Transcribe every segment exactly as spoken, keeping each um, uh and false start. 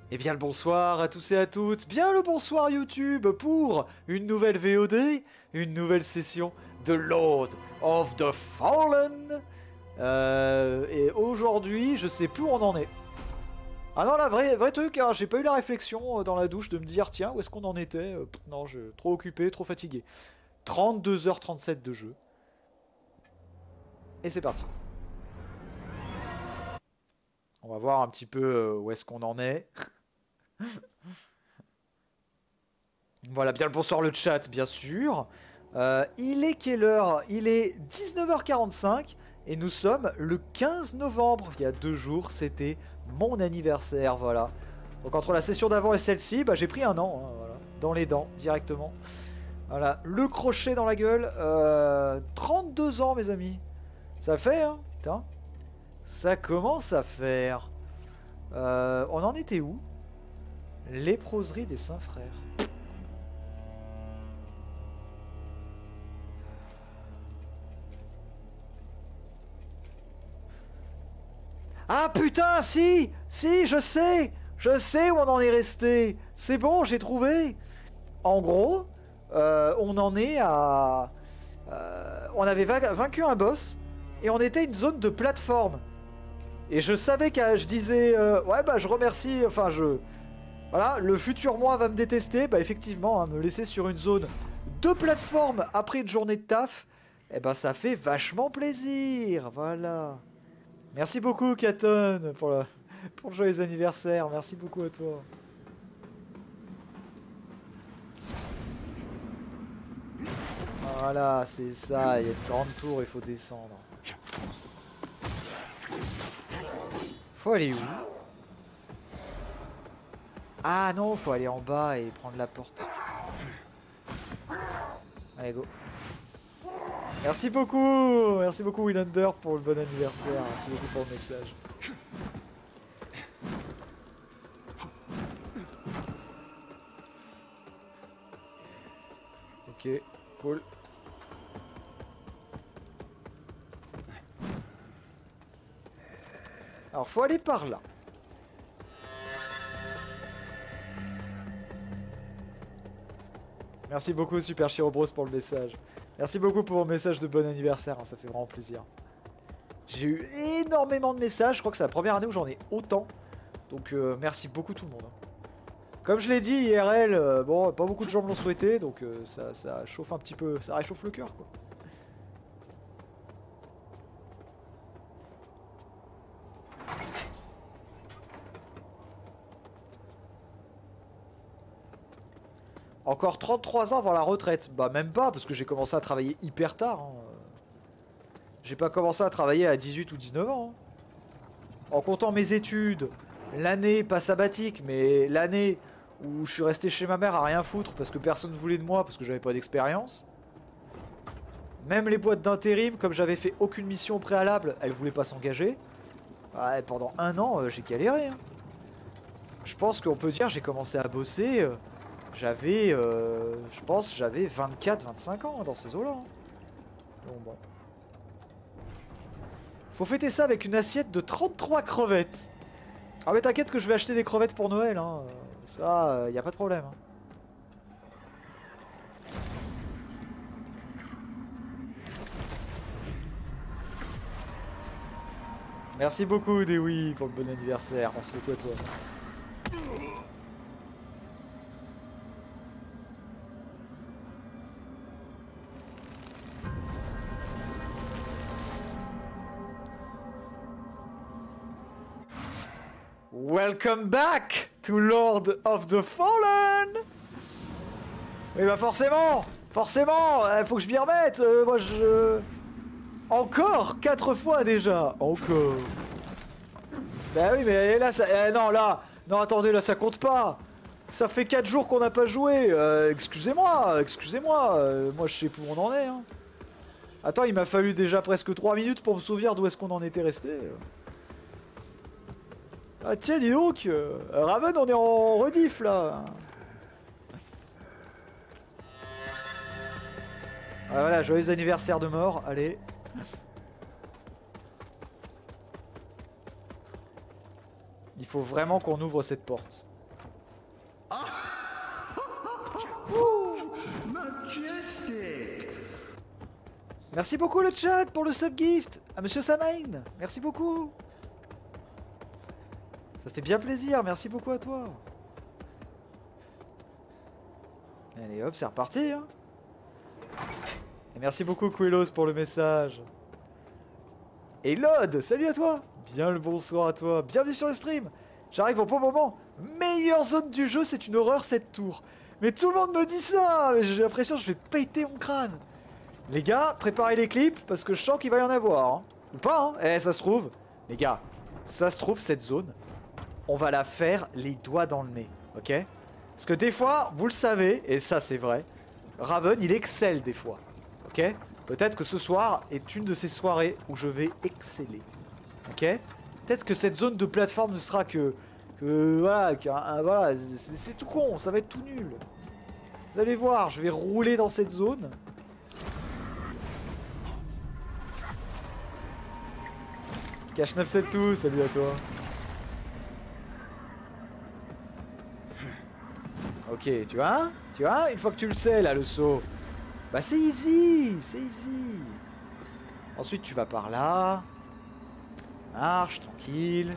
Eh bien le bonsoir à tous et à toutes, bien le bonsoir YouTube pour une nouvelle V O D, une nouvelle session de Lord of the Fallen. Euh, et aujourd'hui, je sais plus où on en est. Ah non, là, vrai, vrai truc, hein, j'ai pas eu la réflexion dans la douche de me dire, tiens, où est-ce qu'on en était euh, Non, je trop occupé, trop fatigué. trente-deux heures trente-sept de jeu. Et c'est parti. On va voir un petit peu euh, où est-ce qu'on en est. Voilà, bien le bonsoir le chat, bien sûr. Euh, il est quelle heure? Il est dix-neuf heures quarante-cinq et nous sommes le quinze novembre. Il y a deux jours, c'était mon anniversaire, voilà. Donc entre la session d'avant et celle-ci, bah, j'ai pris un an, hein, voilà, dans les dents, directement. Voilà, le crochet dans la gueule. Euh, trente-deux ans, mes amis. Ça fait, hein, putain. Ça commence à faire. Euh, on en était où? Léproserie des Saints Frères. Ah putain, si! Si, je sais! Je sais où on en est resté! C'est bon, j'ai trouvé! En gros, euh, on en est à... Euh, on avait vaincu un boss, et on était une zone de plateforme. Et je savais que je disais... Euh, ouais, bah je remercie... Enfin, je... Voilà, le futur moi va me détester. Bah effectivement, hein, me laisser sur une zone de plateforme après une journée de taf, eh ben ça fait vachement plaisir. Voilà. Merci beaucoup, Katon, pour le, pour le joyeux anniversaire. Merci beaucoup à toi. Voilà, c'est ça. Il y a une grande tour, il faut descendre. Faut aller où? Ah non, faut aller en bas et prendre la porte. Allez, go. Merci beaucoup. Merci beaucoup, Willander, pour le bon anniversaire. Merci beaucoup pour le message. Ok, cool. Alors, faut aller par là. Merci beaucoup, Super Chirobros, pour le message. Merci beaucoup pour vos messages de bon anniversaire, hein, ça fait vraiment plaisir. J'ai eu énormément de messages, je crois que c'est la première année où j'en ai autant. Donc euh, merci beaucoup tout le monde. Comme je l'ai dit, I R L, euh, bon, pas beaucoup de gens me l'ont souhaité, donc euh, ça, ça chauffe un petit peu, ça réchauffe le cœur, quoi. Encore trente-trois ans avant la retraite. Bah même pas, parce que j'ai commencé à travailler hyper tard. Hein. J'ai pas commencé à travailler à dix-huit ou dix-neuf ans. Hein. En comptant mes études, l'année, pas sabbatique, mais l'année où je suis resté chez ma mère à rien foutre parce que personne ne voulait de moi, parce que j'avais pas d'expérience. Même les boîtes d'intérim, comme j'avais fait aucune mission au préalable, elles voulaient pas s'engager. Ouais, pendant un an, euh, j'ai galéré. Hein. Je pense qu'on peut dire j'ai commencé à bosser... Euh, J'avais, euh, je pense, j'avais vingt-quatre vingt-cinq ans hein, dans ces eaux-là. Hein. Donc bon. Faut fêter ça avec une assiette de trente-trois crevettes. Ah mais t'inquiète que je vais acheter des crevettes pour Noël. Hein. Ça, euh, y a pas de problème. Hein. Merci beaucoup, Dewi, pour le bon anniversaire. Merci beaucoup à toi. Welcome back to Lord of the Fallen. Oui bah forcément, forcément, il faut que je m'y remette. Euh, moi je... Encore quatre fois déjà. Encore. Bah oui mais là ça... Eh, non là, non attendez là ça compte pas. Ça fait quatre jours qu'on n'a pas joué. Euh, excusez-moi, excusez-moi. Euh, moi je sais plus où on en est. Hein. Attends, il m'a fallu déjà presque trois minutes pour me souvenir d'où est-ce qu'on en était resté. Ah tiens, dis donc, euh, Raven, on est en rediff là. Ah, voilà, joyeux anniversaire de mort, allez. Il faut vraiment qu'on ouvre cette porte. Merci beaucoup le chat pour le subgift à Monsieur Samain. Merci beaucoup. Ça fait bien plaisir, merci beaucoup à toi. Allez hop, c'est reparti hein. Et merci beaucoup Quelos pour le message. Et Lod, salut à toi. Bien le bonsoir à toi, bienvenue sur le stream. J'arrive au bon moment. Meilleure zone du jeu, c'est une horreur cette tour. Mais tout le monde me dit ça, mais j'ai l'impression que je vais péter mon crâne. Les gars, préparez les clips parce que je sens qu'il va y en avoir. Hein. Ou pas, hein. Eh, ça se trouve, les gars, ça se trouve cette zone, on va la faire les doigts dans le nez, ok? Parce que des fois, vous le savez, et ça c'est vrai, Raven il excelle des fois, ok? Peut-être que ce soir est une de ces soirées où je vais exceller, ok? Peut-être que cette zone de plateforme ne sera que... que voilà, qu'un, voilà, c'est tout con, ça va être tout nul. Vous allez voir, je vais rouler dans cette zone. Cache neuf sept tout, salut à toi. Ok, tu vois, tu vois, une fois que tu le sais là, le saut, bah c'est easy, c'est easy. Ensuite tu vas par là. Marche, tranquille.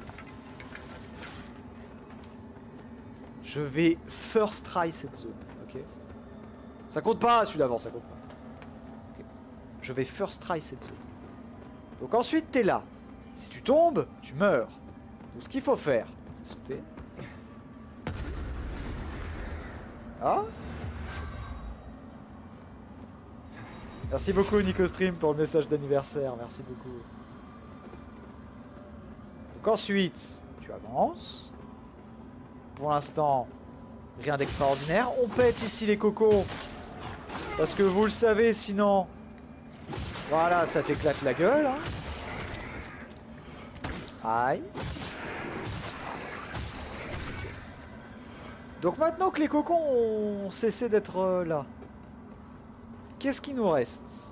Je vais first try cette zone, ok. Ça compte pas, celui d'avant, ça compte pas. Okay. Je vais first try cette zone. Donc ensuite t'es là. Si tu tombes, tu meurs. Donc ce qu'il faut faire, c'est sauter. Ah. Merci beaucoup NicoStream pour le message d'anniversaire, merci beaucoup. Donc ensuite, tu avances. Pour l'instant, rien d'extraordinaire. On pète ici les cocos. Parce que vous le savez, sinon... Voilà, ça t'éclate la gueule. Hein. Aïe. Donc maintenant que les cocons ont cessé d'être euh, là, qu'est-ce qui nous reste?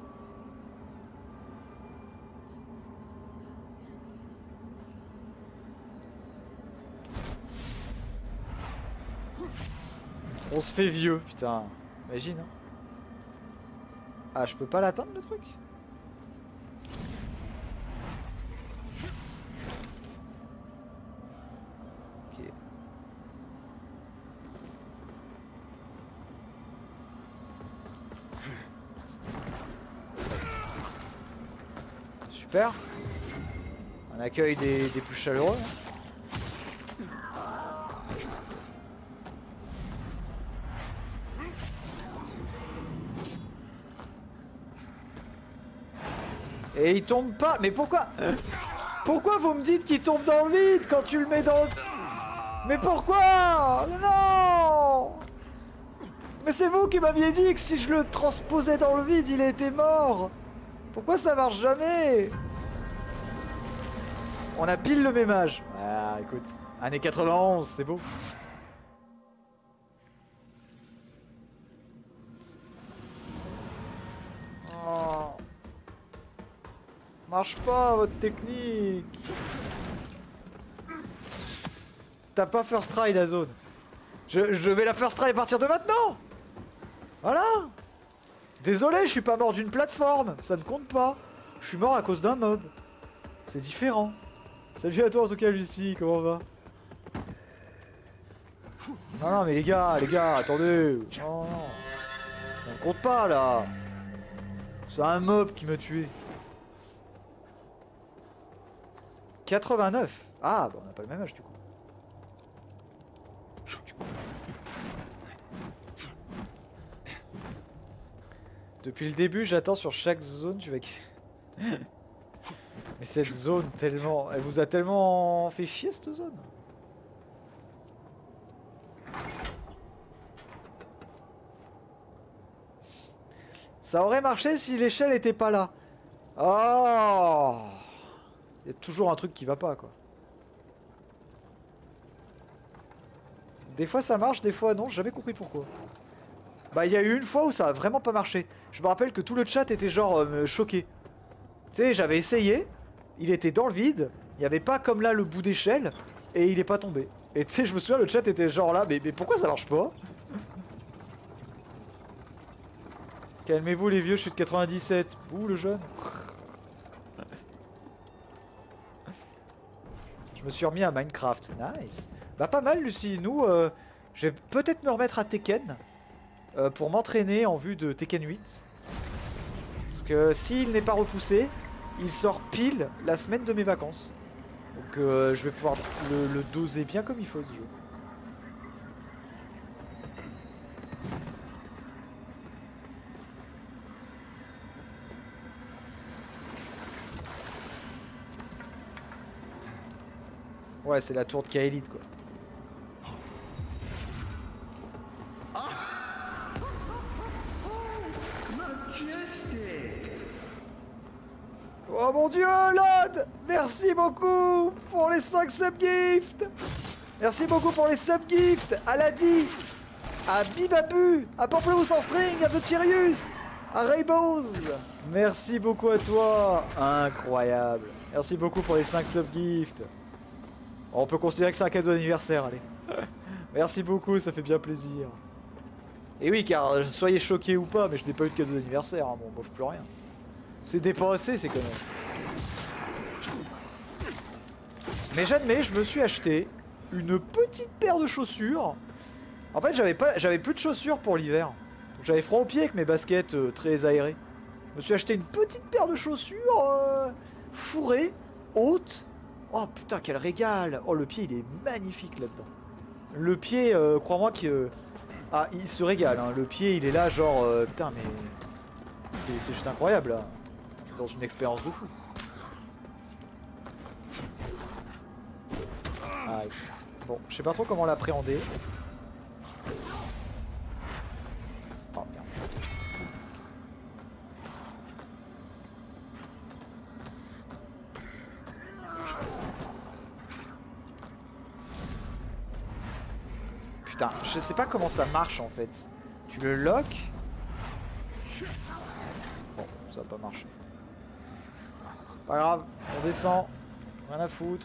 On se fait vieux, putain. Imagine. Hein. Ah, je peux pas l'atteindre le truc? Ok. Super. On accueille des, des plus chaleureux. Et il tombe pas. Mais pourquoi? Pourquoi vous me dites qu'il tombe dans le vide quand tu le mets dans... Mais pourquoi? Mais non. Mais c'est vous qui m'aviez dit que si je le transposais dans le vide, il était mort. Pourquoi ça marche jamais? On a pile le même âge. Ah, écoute, année quatre-vingt-onze, c'est beau. Oh. Marche pas votre technique. T'as pas first try la zone. Je, je vais la first try à partir de maintenant. Voilà. Désolé, je suis pas mort d'une plateforme. Ça ne compte pas. Je suis mort à cause d'un mob. C'est différent. Salut à toi en tout cas Lucie, comment on va? Non non mais les gars, les gars, attendez. Non, non. Ça ne compte pas là. C'est un mob qui m'a tué. quatre-vingt-neuf. Ah, bah on n'a pas le même âge du coup. Depuis le début, j'attends sur chaque zone, tu vas... Mais cette zone, tellement... Elle vous a tellement fait chier cette zone. Ça aurait marché si l'échelle était pas là. Oh! Il y a toujours un truc qui va pas, quoi. Des fois ça marche, des fois non, j'ai jamais compris pourquoi. Bah il y a eu une fois où ça a vraiment pas marché. Je me rappelle que tout le chat était genre euh, choqué. Tu sais, j'avais essayé, il était dans le vide, il n'y avait pas comme là le bout d'échelle, et il est pas tombé. Et tu sais, je me souviens, le chat était genre là, mais, mais pourquoi ça marche pas? Calmez-vous les vieux, je suis de quatre-vingt-dix-sept. Ouh le jeune. Je me suis remis à Minecraft. Nice. Bah pas mal Lucie. Nous, euh, je vais peut-être me remettre à Tekken. Euh, pour m'entraîner en vue de Tekken huit. Parce que s'il n'est pas repoussé, il sort pile la semaine de mes vacances. Donc euh, je vais pouvoir le, le doser bien comme il faut ce jeu. Ouais, c'est la tour de Kaelid quoi. Oh mon dieu, Lod! Merci beaucoup pour les cinq subgifts! Merci beaucoup pour les subgifts! À Ladi! À Bibabu! À Pamplemousse en string! À Vetirius! À Rainbows! Merci beaucoup à toi! Incroyable! Merci beaucoup pour les cinq subgifts! On peut considérer que c'est un cadeau d'anniversaire, allez. Merci beaucoup, ça fait bien plaisir. Et oui, car soyez choqués ou pas, mais je n'ai pas eu de cadeau d'anniversaire, hein, bon, on m'offre plus rien. C'est dépassé ces conneries. Mais j'admets, je me suis acheté une petite paire de chaussures. En fait, j'avais pas, j'avais plus de chaussures pour l'hiver. J'avais froid aux pieds avec mes baskets euh, très aérées. Je me suis acheté une petite paire de chaussures euh, fourrées, hautes. Oh putain, quel régal! Oh, le pied, il est magnifique là-dedans. Le pied, euh, crois-moi que... Euh, ah, il se régale, hein. Le pied, il est là, genre... Euh, putain, mais... C'est juste incroyable, là. Dans une expérience de fou. Aïe. Bon, je sais pas trop comment l'appréhender. Oh, merde. Putain, je sais pas comment ça marche en fait. Tu le lock. Bon, ça va pas marcher. Pas grave, on descend. Rien à foutre.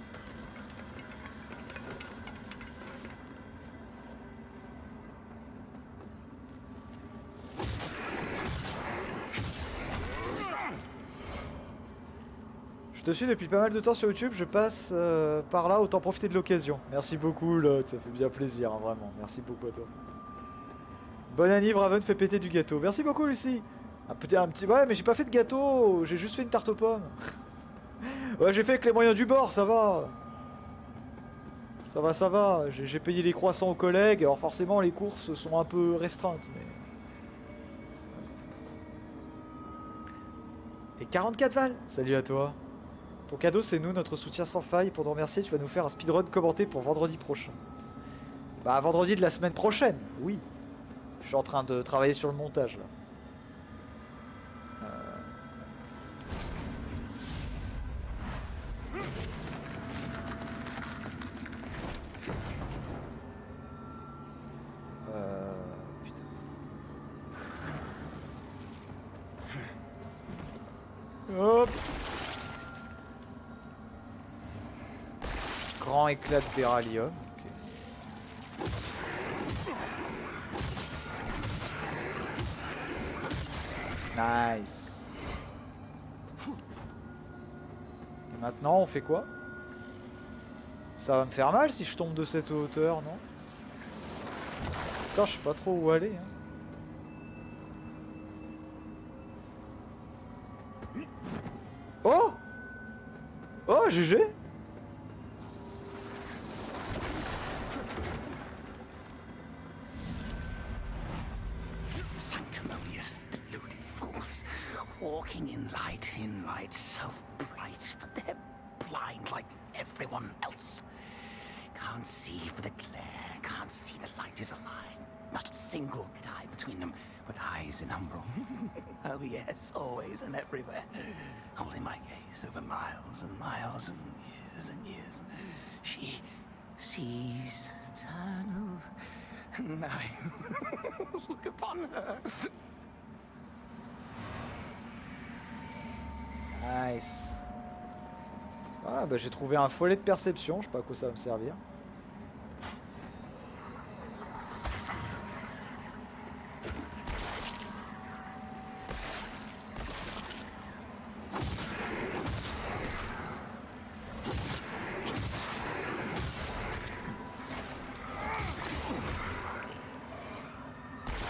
Je te suis depuis pas mal de temps sur YouTube, je passe euh, par là, autant profiter de l'occasion. Merci beaucoup Lot, ça fait bien plaisir, hein, vraiment. Merci beaucoup à toi. Bonne année, Raven fait péter du gâteau. Merci beaucoup Lucie. Un petit, un petit... Ouais, mais j'ai pas fait de gâteau, j'ai juste fait une tarte aux pommes. Ouais, j'ai fait avec les moyens du bord, ça va. Ça va, ça va. J'ai payé les croissants aux collègues, alors forcément les courses sont un peu restreintes, mais... Et quarante-quatre balles. Salut à toi. Ton cadeau, c'est nous, notre soutien sans faille. Pour te remercier, tu vas nous faire un speedrun commenté pour vendredi prochain. Bah, vendredi de la semaine prochaine, oui. Je suis en train de travailler sur le montage, là. Euh... Euh... Putain. Hop. Grand éclat de béralium. Okay. Nice. Et maintenant, on fait quoi? Ça va me faire mal si je tombe de cette hauteur, non? Putain, je sais pas trop où aller. Hein. Oh! Oh, G G! Walking in light, in light so bright, but they're blind like everyone else. Can't see for the glare, can't see the light is a lie. Not a single bit eye between them, but eyes in umbral. Oh yes, always and everywhere. Holding my gaze over miles and miles and years and years. She sees eternal, and I look upon her. Nice. Ah bah j'ai trouvé un follet de perception, je sais pas à quoi ça va me servir.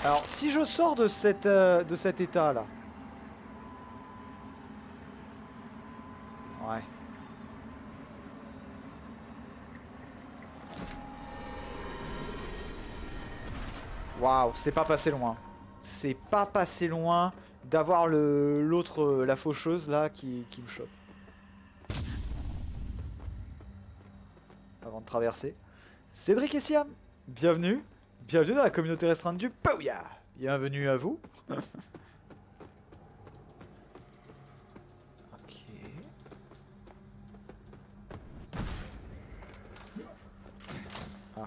Alors, si je sors de, cette, euh, de cet état-là... Ouais. Waouh, c'est pas passé loin. C'est pas passé loin d'avoir le l'autre, euh, la faucheuse là, qui, qui me chope. Avant de traverser. Cédric et Siam, bienvenue. Bienvenue dans la communauté restreinte du Pauya. Bienvenue à vous. Ok. Ah.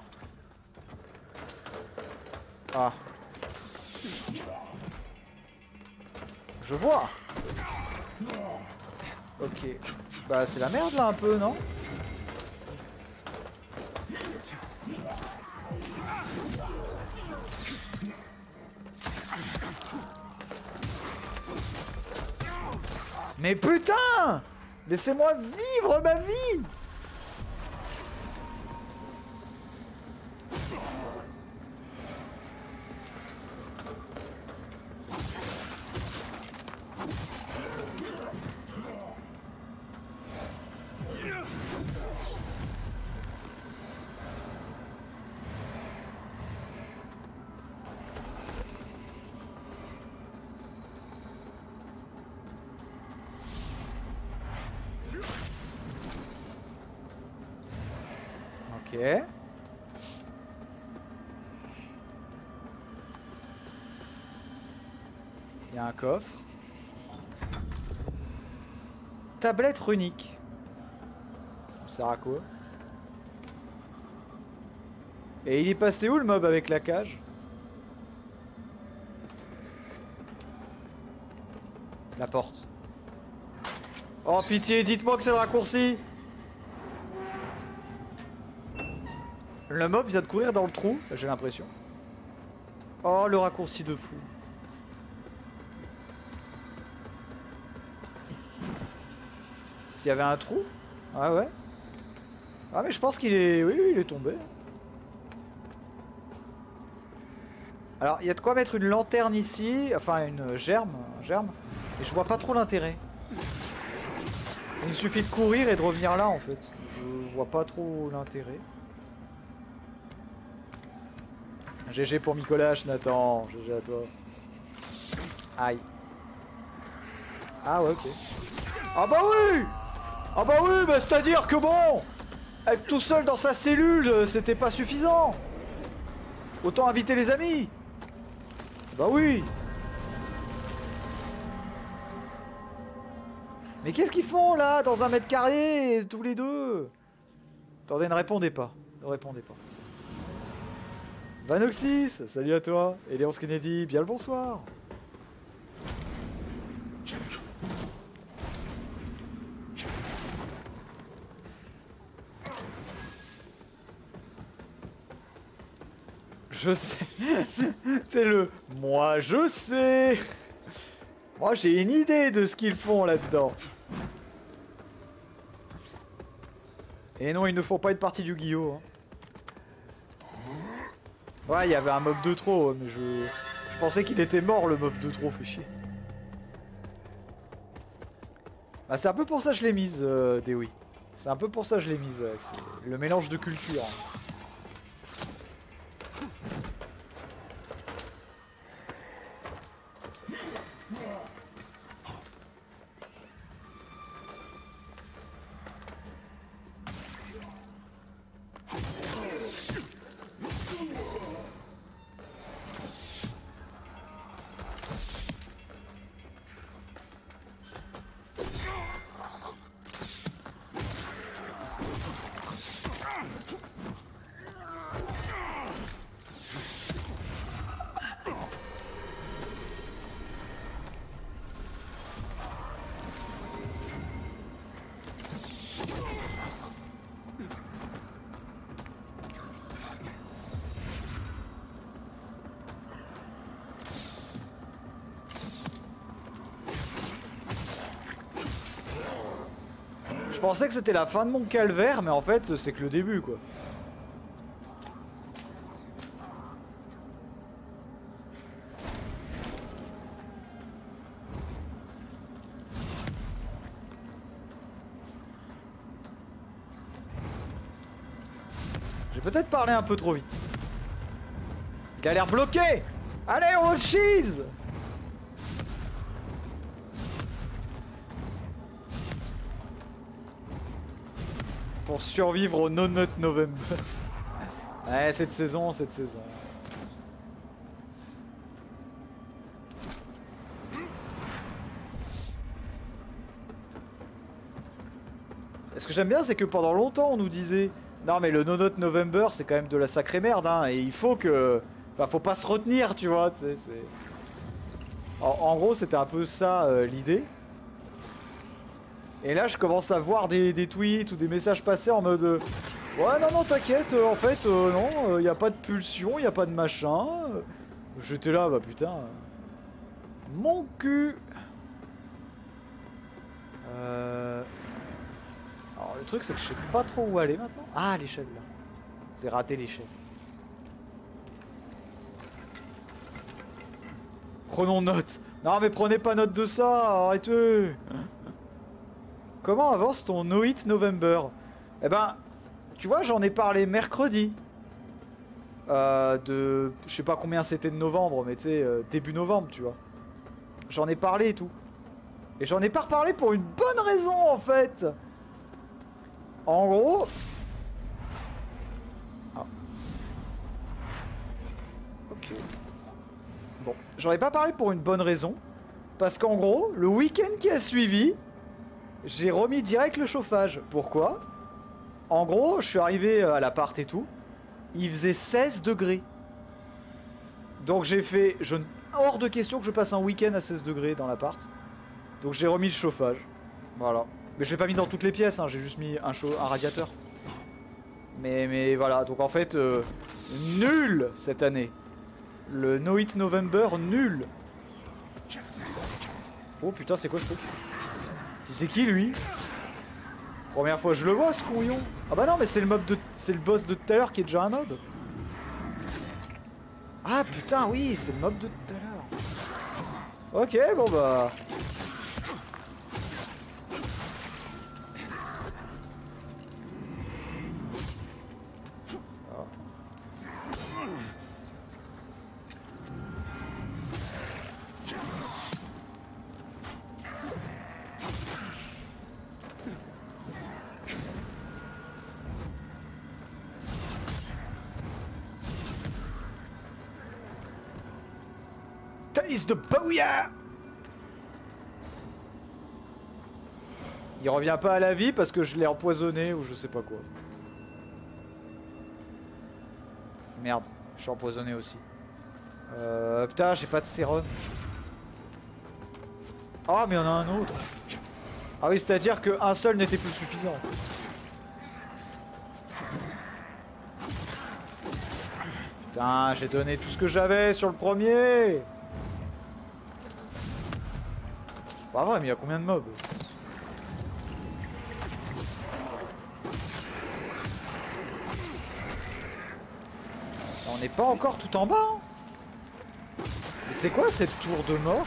Ah. Je vois. Ok. Bah c'est la merde là un peu, non? Mais putain! Laissez-moi vivre ma vie! Ok. Il y a un coffre. Tablette runique. Ça sert à quoi? Et il est passé où le mob avec la cage? La porte. Oh pitié, dites-moi que c'est le raccourci. Le mob vient de courir dans le trou, j'ai l'impression. Oh, le raccourci de fou. S'il y avait un trou? Ah ouais. Ah mais je pense qu'il est... Oui, oui, il est tombé. Alors, il y a de quoi mettre une lanterne ici, enfin une germe, un germe. Et je vois pas trop l'intérêt. Il suffit de courir et de revenir là en fait. Je vois pas trop l'intérêt. G G pour Micolache, Nathan. G G à toi. Aïe. Ah ouais, ok. Ah bah oui. Ah bah oui, bah c'est-à-dire que bon, être tout seul dans sa cellule, c'était pas suffisant. Autant inviter les amis. Bah oui. Mais qu'est-ce qu'ils font là, dans un mètre carré, tous les deux? Attendez, ne répondez pas. Ne répondez pas. Vanoxys, salut à toi. Et Léonce Kennedy, bien le bonsoir. Je sais. C'est le moi je sais. Moi j'ai une idée de ce qu'ils font là-dedans. Et non, ils ne font pas une partie du Guillaume. Hein. Ouais, il y avait un mob de trop, mais je... Je pensais qu'il était mort, le mob de trop, fait chier. Bah, c'est un peu pour ça que je l'ai mise, euh, Dewi. C'est un peu pour ça que je l'ai mise, ouais. C'est le mélange de culture. Hein. Je pensais que c'était la fin de mon calvaire, mais en fait, c'est que le début, quoi. J'ai peut-être parlé un peu trop vite. Il a l'air bloqué. Allez, on cheese. Pour survivre au No Nut November. Ouais, cette saison, cette saison. Et ce que j'aime bien, c'est que pendant longtemps, on nous disait non, mais le No Nut November, c'est quand même de la sacrée merde, hein, et il faut que. Enfin, faut pas se retenir, tu vois, tu sais, c'est. En, en gros, c'était un peu ça euh, l'idée. Et là, je commence à voir des, des tweets ou des messages passer en mode euh, ouais, non, non, t'inquiète, euh, en fait, euh, non, il euh, n'y a pas de pulsion, il n'y a pas de machin. J'étais là, bah putain. Euh, mon cul. Euh... Alors, le truc, c'est que je sais pas trop où aller maintenant. Ah, l'échelle là. C'est raté l'échelle. Prenons note. Non, mais prenez pas note de ça, arrêtez. Comment avance ton No Hit November? Eh ben, tu vois, j'en ai parlé mercredi. Euh, de... Je sais pas combien c'était de novembre, mais tu sais, euh, début novembre, tu vois. J'en ai parlé et tout. Et j'en ai pas reparlé pour une bonne raison, en fait. En gros... Ah. Ok. Bon, j'en ai pas parlé pour une bonne raison. Parce qu'en gros, le week-end qui a suivi... J'ai remis direct le chauffage. Pourquoi? En gros, je suis arrivé à l'appart et tout. Il faisait seize degrés. Donc j'ai fait... Je... Hors de question que je passe un week-end à seize degrés dans l'appart. Donc j'ai remis le chauffage. Voilà. Mais je l'ai pas mis dans toutes les pièces, hein. J'ai juste mis un, chaud... un radiateur. Mais, mais voilà. Donc en fait, euh, nul cette année. Le No Hit November, nul. Oh putain, c'est quoi ce truc? C'est qui lui? Première fois je le vois ce couillon. Ah bah non mais c'est le mob de. C'est le boss de tout à l'heure qui est déjà un mob. Ah putain oui c'est le mob de tout à l'heure. Ok bon bah. Taste de booyah. Il revient pas à la vie parce que je l'ai empoisonné ou je sais pas quoi. Merde, je suis empoisonné aussi. Euh, putain, j'ai pas de sérum. Ah, mais il y en a un autre. Ah oui, c'est-à-dire qu'un seul n'était plus suffisant. Putain, j'ai donné tout ce que j'avais sur le premier. C'est pas vrai, mais il y a combien de mobs? On n'est pas encore tout en bas. Hein. C'est quoi cette tour de mort?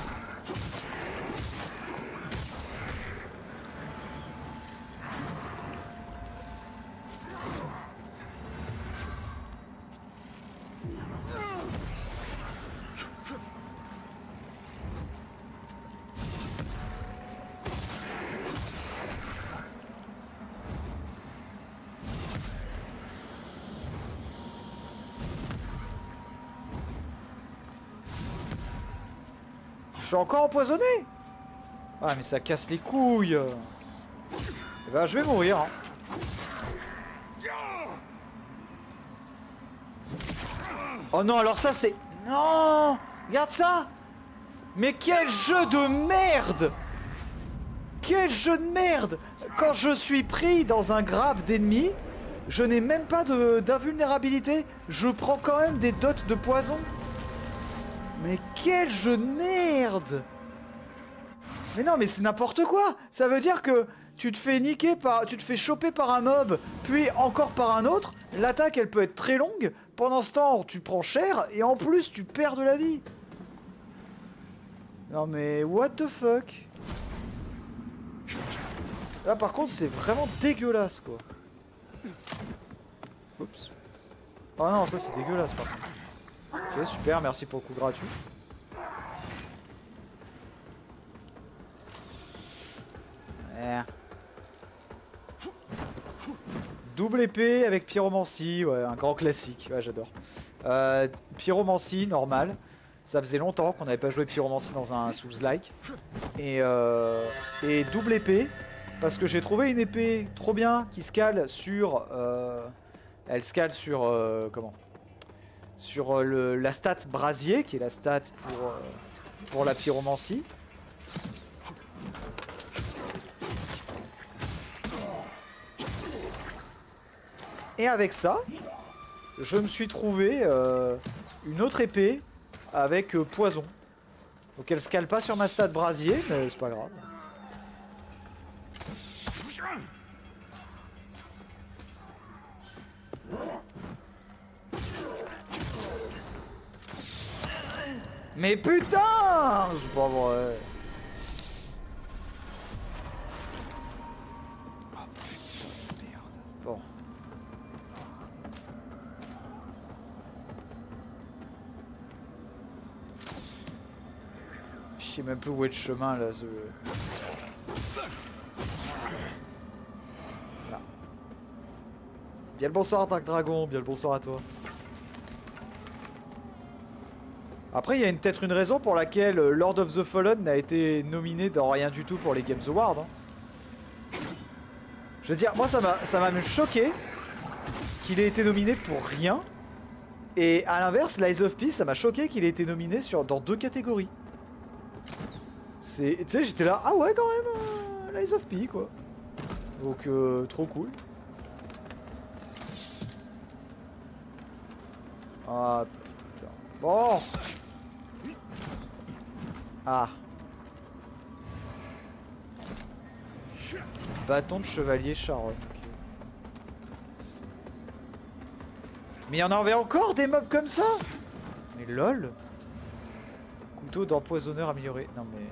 Je suis encore empoisonné. Ah mais ça casse les couilles. Eh ben je vais mourir. Hein. Oh non alors ça c'est... Non. Regarde ça. Mais quel jeu de merde. Quel jeu de merde. Quand je suis pris dans un grab d'ennemis, je n'ai même pas d'invulnérabilité. Je prends quand même des dots de poison. Mais quel jeu de merde! Mais non, mais c'est n'importe quoi! Ça veut dire que tu te fais niquer par... Tu te fais choper par un mob, puis encore par un autre. L'attaque, elle peut être très longue. Pendant ce temps, tu prends cher, et en plus, tu perds de la vie. Non mais, what the fuck? Là, par contre, c'est vraiment dégueulasse, quoi. Oups. Oh non, ça c'est dégueulasse par contre. Ok, super, merci pour le coup gratuit. Ouais. Double épée avec pyromancie, ouais, un grand classique, ouais, j'adore. Euh, pyromancie, normal. Ça faisait longtemps qu'on n'avait pas joué pyromancie dans un Souls-like. Et, euh, et double épée, parce que j'ai trouvé une épée trop bien qui se cale sur... Euh, elle se cale sur... Euh, comment Sur le, la stat brasier, qui est la stat pour, euh, pour la pyromancie. Et avec ça, je me suis trouvé euh, une autre épée avec euh, poison. Donc elle se cale pas sur ma stat brasier, mais c'est pas grave. Mais putain, c'est pas vrai. Oh putain de merde. Bon. Je sais même plus où est le chemin là. Ce... Là. Bien le bonsoir Dark Dragon, bien le bonsoir à toi. Après il y a peut-être une raison pour laquelle Lord of the Fallen n'a été nominé dans rien du tout pour les Games Awards. Hein. Je veux dire, moi ça m'a ça m'a même choqué qu'il ait été nominé pour rien. Et à l'inverse, Lies of P, ça m'a choqué qu'il ait été nominé sur, dans deux catégories. Tu sais, j'étais là, ah ouais quand même, euh, Lies of P quoi. Donc euh, trop cool. Ah putain. Bon. Ah. Bâton de chevalier Charon. Okay. Mais il y en avait encore des mobs comme ça. Mais lol. Couteau d'empoisonneur amélioré. Non mais...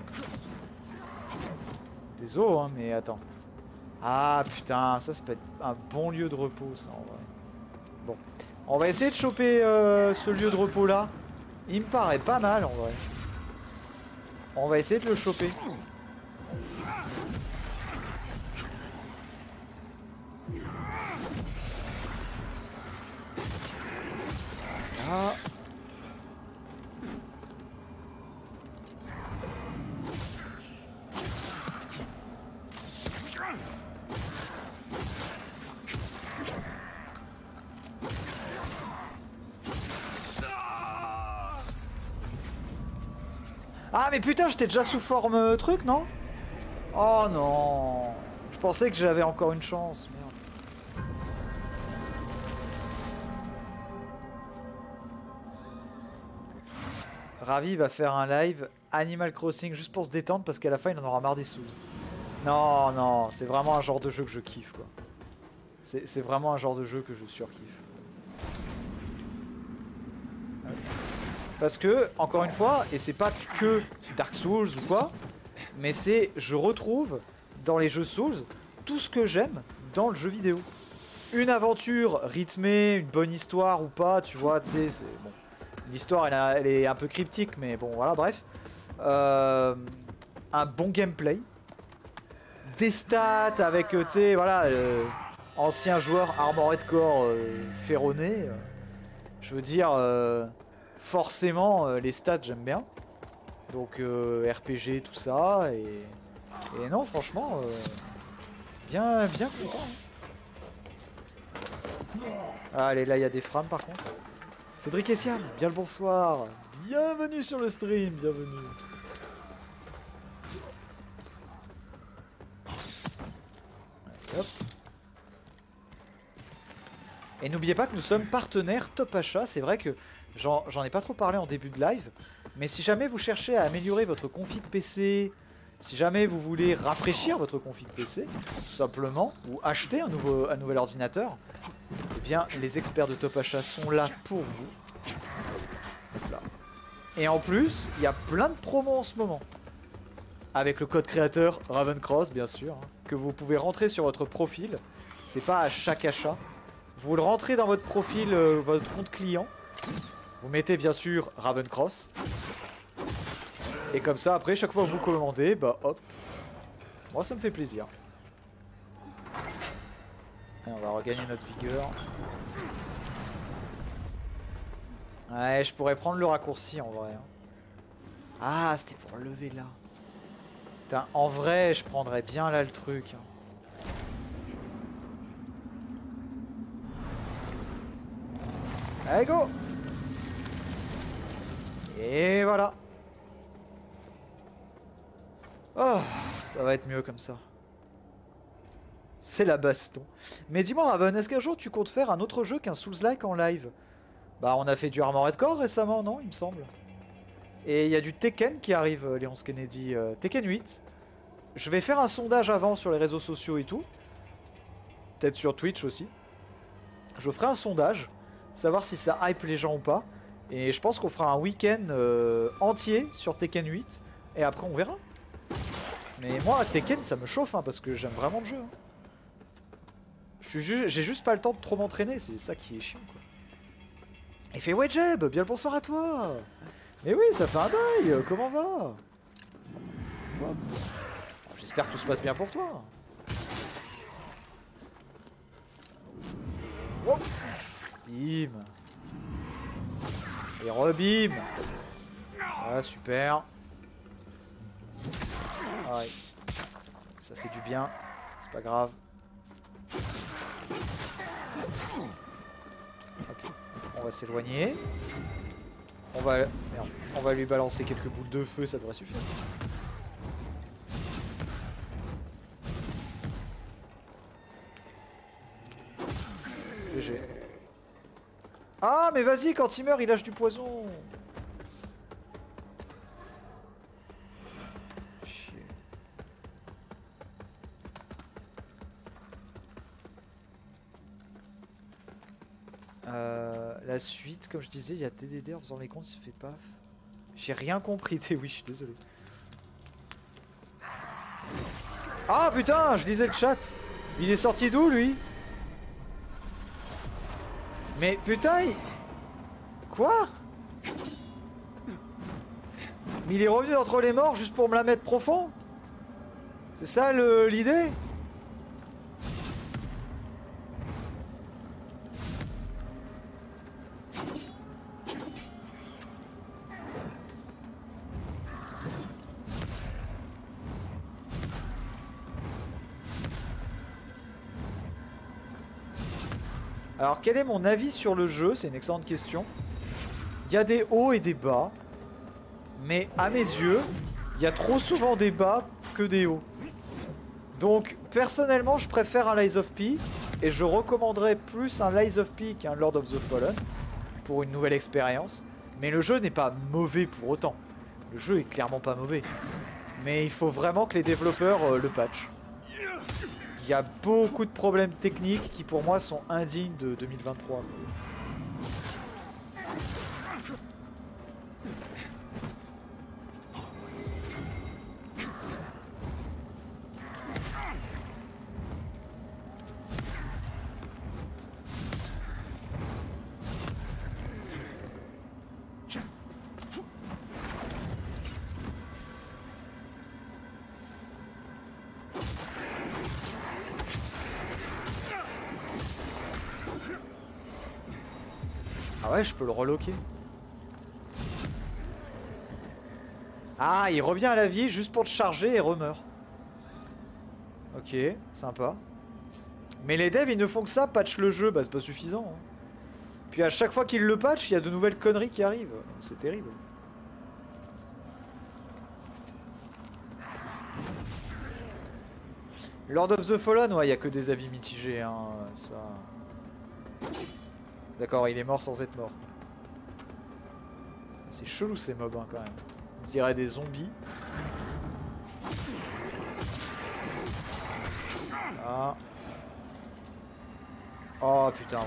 Désolé hein, mais attends. Ah putain, ça, ça peut être un bon lieu de repos ça en vrai. Bon. On va essayer de choper euh, ce lieu de repos là. Il me paraît pas mal en vrai. On va essayer de le choper. Ah. Ah mais putain, j'étais déjà sous forme euh, truc, non? Oh non. Je pensais que j'avais encore une chance. Merde. Ravi va faire un live Animal Crossing juste pour se détendre parce qu'à la fin il en aura marre des sous. Non, non, c'est vraiment un genre de jeu que je kiffe quoi. C'est vraiment un genre de jeu que je surkiffe. Parce que, encore une fois, et c'est pas que Dark Souls ou quoi, mais c'est, je retrouve dans les jeux Souls tout ce que j'aime dans le jeu vidéo. Une aventure rythmée, une bonne histoire ou pas, tu vois, tu sais, c'est bon. L'histoire elle, elle est un peu cryptique, mais bon, voilà, bref. Euh, un bon gameplay. Des stats avec, tu sais, voilà, euh, ancien joueur Armored Core euh, ferronné. Euh, je veux dire... Euh, forcément euh, les stats j'aime bien, donc euh, R P G tout ça, et, et non franchement euh, bien bien content. Ah, allez là il y a des frames par contre. Cédric Essiam, bien le bonsoir, bienvenue sur le stream, bienvenue. Hop. Et n'oubliez pas que nous sommes partenaires Top Achat, c'est vrai que j'en ai pas trop parlé en début de live, mais si jamais vous cherchez à améliorer votre config P C, si jamais vous voulez rafraîchir votre config P C, tout simplement, ou acheter un, nouveau, un nouvel ordinateur, eh bien les experts de Top Achat sont là pour vous. Là. Et en plus, il y a plein de promos en ce moment. Avec le code créateur Ravencross, bien sûr, hein, que vous pouvez rentrer sur votre profil. C'est pas à chaque achat, Vous le rentrez dans votre profil, euh, votre compte client. Vous mettez bien sûr Ravencross. Et comme ça, après, chaque fois que vous commandez, bah hop. Moi, ça me fait plaisir. Et on va regagner notre vigueur. Ouais, je pourrais prendre le raccourci en vrai. Ah, c'était pour lever là. Putain, en vrai, je prendrais bien là le truc. Allez, go! Et voilà. Oh, ça va être mieux comme ça. C'est la baston. Mais dis-moi, Raven, est-ce qu'un jour tu comptes faire un autre jeu qu'un Souls-like en live? Bah, on a fait du Armored Core récemment, non? Il me semble. Et il y a du Tekken qui arrive, euh, Léonce Kennedy. Euh, Tekken huit. Je vais faire un sondage avant sur les réseaux sociaux et tout. Peut-être sur Twitch aussi. Je ferai un sondage. Savoir si ça hype les gens ou pas. Et je pense qu'on fera un week-end euh, entier sur Tekken huit. Et après, on verra. Mais moi, Tekken, ça me chauffe, hein, parce que j'aime vraiment le jeu. Hein. J'ai ju juste pas le temps de trop m'entraîner. C'est ça qui est chiant, quoi. Il fait ouais Jeb, bien le bonsoir à toi. Mais oui, ça fait un bail, comment va? J'espère que tout se passe bien pour toi. Oh. Bim. Et rebim. Ah super. Ouais. Ça fait du bien, c'est pas grave. Ok. On va s'éloigner. On va... Merde. On va lui balancer quelques boules de feu, ça devrait suffire. G G. Ah mais vas-y, quand il meurt, il lâche du poison. Chier. Euh, la suite, comme je disais, il y a T D D en faisant les comptes, il se fait paf. J'ai rien compris, oui, je suis désolé. Ah putain, je lisais le chat. Il est sorti d'où lui? Mais putain, il... Quoi? Mais il est revenu d'entre les morts juste pour me la mettre profond? C'est ça l'idée? Alors quel est mon avis sur le jeu? C'est une excellente question. Il y a des hauts et des bas. Mais à mes yeux, il y a trop souvent des bas que des hauts. Donc personnellement je préfère un Lies of P. Et je recommanderais plus un Lies of P qu'un Lord of the Fallen. Pour une nouvelle expérience. Mais le jeu n'est pas mauvais pour autant. Le jeu est clairement pas mauvais. Mais il faut vraiment que les développeurs euh, le patchent. Il y a beaucoup de problèmes techniques qui pour moi sont indignes de deux mille vingt-trois. Ah ouais, je peux le reloquer. Ah, il revient à la vie juste pour te charger et remeurt. Ok, sympa. Mais les devs, ils ne font que ça, patch le jeu, bah c'est pas suffisant. Hein. Puis à chaque fois qu'ils le patch, il y a de nouvelles conneries qui arrivent. C'est terrible. Lord of the Fallen, ouais, il n'y a que des avis mitigés, hein, ça... D'accord, il est mort sans être mort. C'est chelou ces mobs, hein, quand même. Je dirais des zombies. Ah. Oh putain, ouais.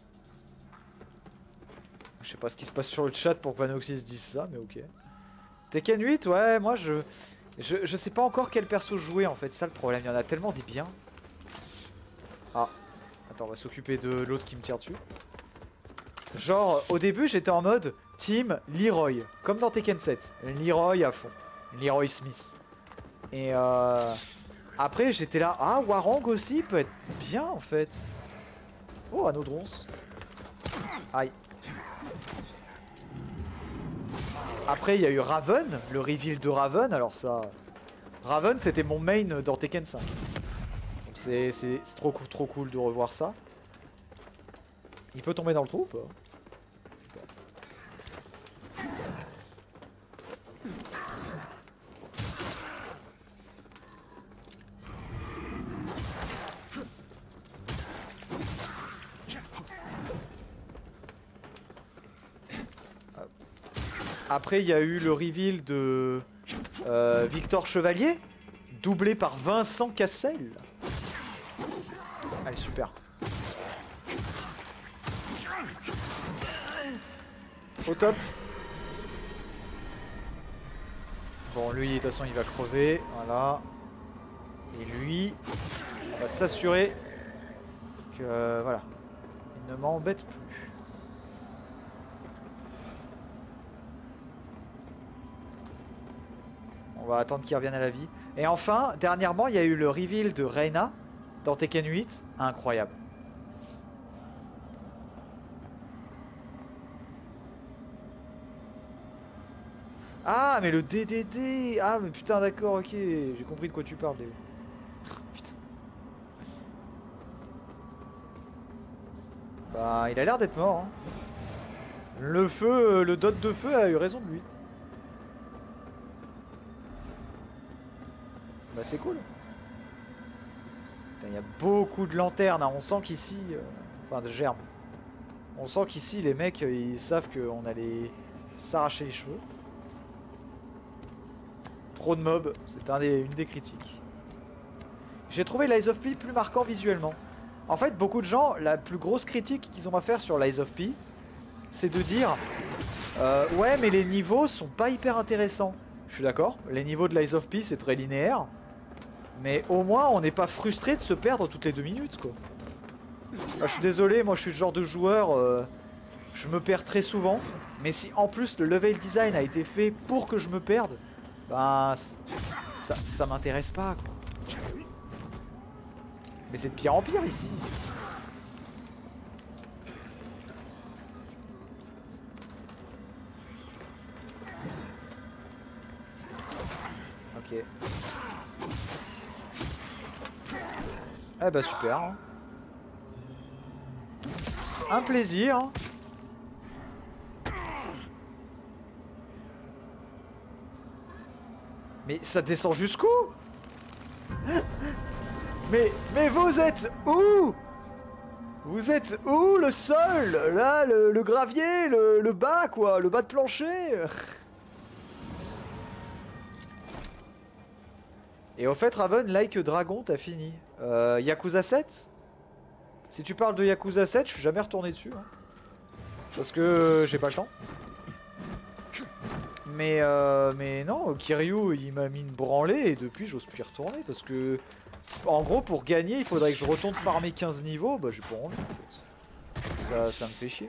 Je sais pas ce qui se passe sur le chat pour que Vanoxys dise ça, mais ok. Tekken huit, ouais, moi je... je... Je sais pas encore quel perso jouer en fait, c'est ça le problème, il y en a tellement des biens. Ah, attends, on va s'occuper de l'autre qui me tire dessus. Genre, au début j'étais en mode team Leroy, comme dans Tekken sept. Leroy à fond, Leroy Smith. Et euh... après j'étais là, ah Warang aussi peut être bien en fait. Oh, anneau de ronce. Aïe. Après il y a eu Raven, le reveal de Raven, alors ça... Raven c'était mon main dans Tekken cinq. Donc c'est trop, trop cool de revoir ça. Il peut tomber dans le trou ou pas? Après, il y a eu le reveal de euh, Victor Chevalier, doublé par Vincent Cassel. Allez, super. Au top. Bon, lui, de toute façon, il va crever. Voilà. Et lui, on va s'assurer que, voilà, il ne m'embête plus. On va attendre qu'il revienne à la vie. Et enfin, dernièrement, il y a eu le reveal de Reina dans Tekken huit. Incroyable. Ah, mais le D D D. Ah, mais putain, d'accord, ok. J'ai compris de quoi tu parles. Putain. Bah, il a l'air d'être mort. Hein. Le feu, le dot de feu a eu raison de lui. Bah c'est cool. Il y a beaucoup de lanternes, hein. On sent qu'ici... Euh... Enfin de germes. On sent qu'ici les mecs ils savent qu'on allait s'arracher les cheveux. Trop de mobs, c'est un des... une des critiques. J'ai trouvé l'Eyes of P plus marquant visuellement. En fait beaucoup de gens, la plus grosse critique qu'ils ont à faire sur l'Eyes of P, c'est de dire euh, ouais mais les niveaux sont pas hyper intéressants. Je suis d'accord, les niveaux de l'Eyes of P c'est très linéaire. Mais au moins on n'est pas frustré de se perdre toutes les deux minutes quoi. Ah, je suis désolé, moi je suis le genre de joueur, euh, je me perds très souvent. Mais si en plus le level design a été fait pour que je me perde, ben ça, ça m'intéresse pas quoi. Mais c'est de pire en pire ici. Ok. Eh bah super. Hein. Un plaisir. Hein. Mais ça descend jusqu'où? Mais, mais vous êtes où? Vous êtes où le sol? Là, le, le gravier, le, le bas quoi, le bas de plancher. Et au fait, Raven, like Dragon, t'as fini. Euh, Yakuza sept? Si tu parles de Yakuza sept, je suis jamais retourné dessus. Hein. Parce que j'ai pas le temps. Mais, euh, mais non, Kiryu, il m'a mis une branlée et depuis, j'ose plus y retourner. Parce que, en gros, pour gagner, il faudrait que je retourne farmer quinze niveaux. Bah, j'ai pas envie, en fait. Ça, ça me fait chier.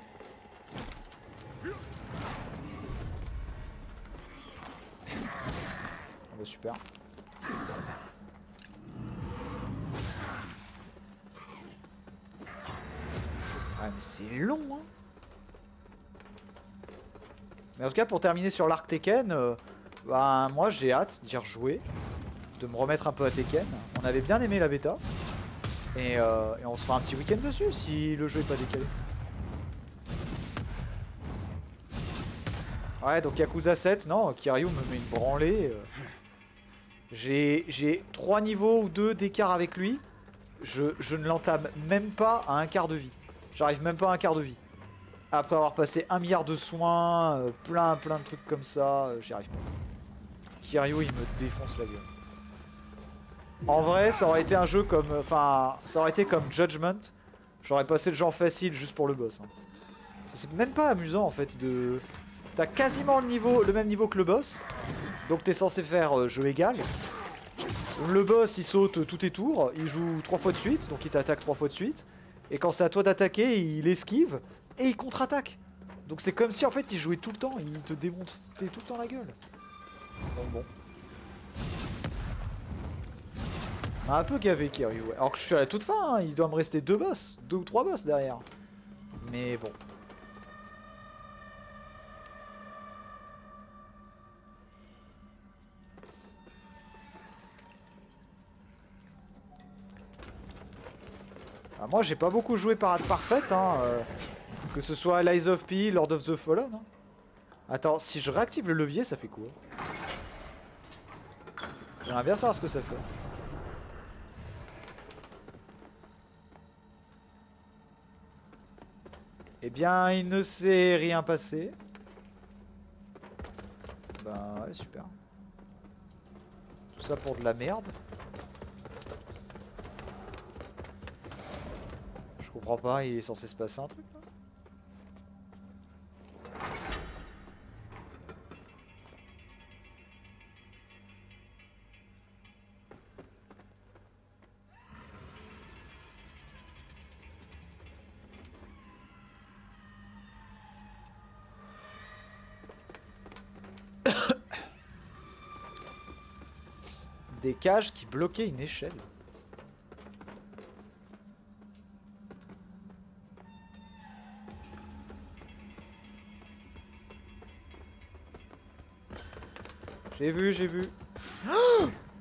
Bah, super. Ah mais c'est long hein. Mais en tout cas pour terminer sur l'arc Tekken, euh, bah, moi j'ai hâte d'y rejouer, de me remettre un peu à Tekken. On avait bien aimé la bêta. Et, euh, et on se fera un petit week-end dessus si le jeu est pas décalé. Ouais donc Yakuza sept, non, Kiryu me met une branlée. Euh. J'ai trois niveaux ou deux d'écart avec lui. Je, je ne l'entame même pas à un quart de vie. J'arrive même pas à un quart de vie. Après avoir passé un milliard de soins, euh, plein plein de trucs comme ça, euh, j'y arrive pas. Kiryu il me défonce la gueule. En vrai ça aurait été un jeu comme... Enfin ça aurait été comme Judgment. J'aurais passé le genre facile juste pour le boss. Hein. C'est même pas amusant en fait de... T'as quasiment le, niveau, le même niveau que le boss. Donc t'es censé faire euh, jeu égal. Le boss il saute tous tes tours, il joue trois fois de suite, donc il t'attaque trois fois de suite. Et quand c'est à toi d'attaquer, il esquive et il contre-attaque. Donc c'est comme si en fait il jouait tout le temps, il te démontait tout le temps la gueule. Bon bon. Un peu gavé Kiryu, ouais. Alors que je suis à la toute fin, hein. Il doit me rester deux boss, deux ou trois boss derrière. Mais bon. Ah, moi j'ai pas beaucoup joué Parade Parfaite, hein, euh, que ce soit Lies of P, Lord of the Fallen. Hein. Attends, si je réactive le levier, ça fait quoi? J'aimerais bien savoir ce que ça fait. Eh bien, il ne s'est rien passé. Bah ouais, super. Tout ça pour de la merde. Je comprends pas, il est censé se passer un truc là. Des cages qui bloquaient une échelle. J'ai vu, j'ai vu. Oh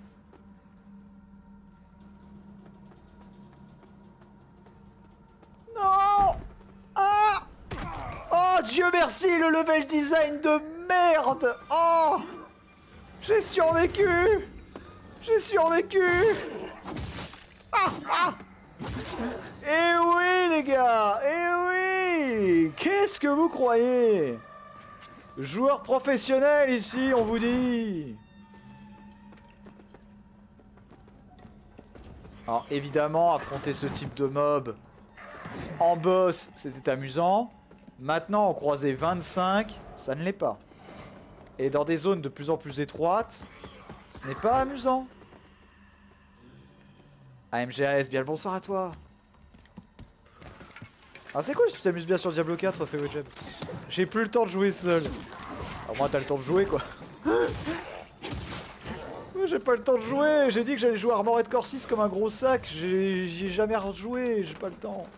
non. Ah. Oh Dieu merci, le level design de merde. Oh, j'ai survécu. J'ai survécu. Ah, ah. Eh oui les gars, eh oui. Qu'est-ce que vous croyez? Joueur professionnel ici, on vous dit. Alors évidemment, affronter ce type de mob en boss, c'était amusant. Maintenant, en croisée vingt-cinq, ça ne l'est pas. Et dans des zones de plus en plus étroites, ce n'est pas amusant. A M G A S, bien le bonsoir à toi. Ah c'est cool si tu t'amuses bien sur Diablo quatre, Fewejeb. J'ai plus le temps de jouer seul. Alors moi t'as le temps de jouer quoi. J'ai pas le temps de jouer. J'ai dit que j'allais jouer Armored Core six comme un gros sac. J'y ai jamais rejoué, j'ai pas le temps.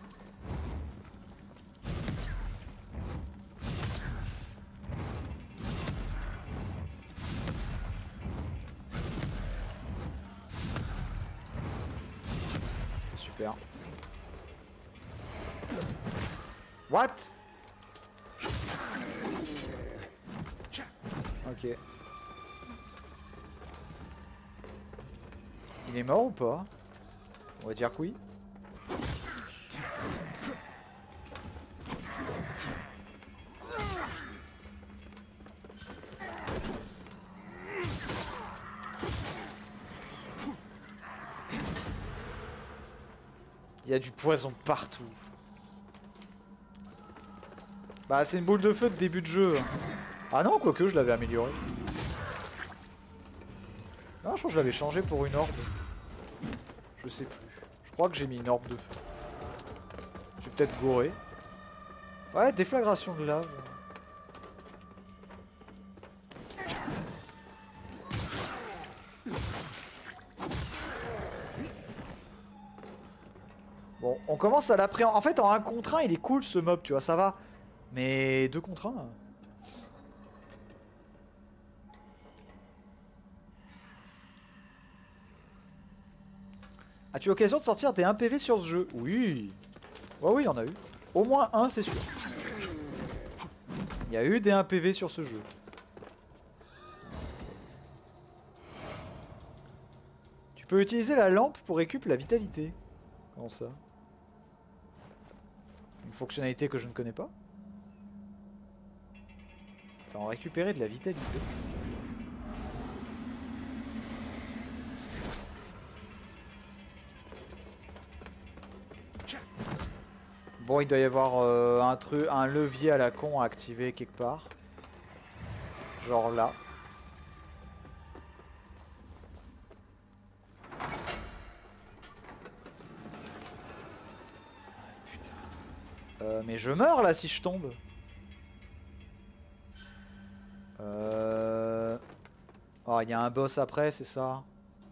Super. What? Ok. Il est mort ou pas? On va dire que oui. Il y a du poison partout. Bah c'est une boule de feu de début de jeu. Ah non, quoique je l'avais amélioré. Non, je crois que je l'avais changé pour une orbe. Je sais plus. Je crois que j'ai mis une orbe de feu. Je vais peut-être gorer. Ouais, déflagration de lave. Bon, on commence à l'appréhender. En fait, en un contre un, il est cool ce mob, tu vois, ça va. Mais deux contre un... As-tu l'occasion de sortir des un P V sur ce jeu? Oui. Ouais, oui, il y en a eu. Au moins un, c'est sûr. Il y a eu des un P V sur ce jeu. Tu peux utiliser la lampe pour récupérer la vitalité. Comment ça? Une fonctionnalité que je ne connais pas. Attends, récupérer de la vitalité. Bon, il doit y avoir euh, un truc, un levier à la con à activer quelque part. Genre là. Putain. Euh, mais je meurs là si je tombe. Euh... Oh, il y a un boss après, c'est ça?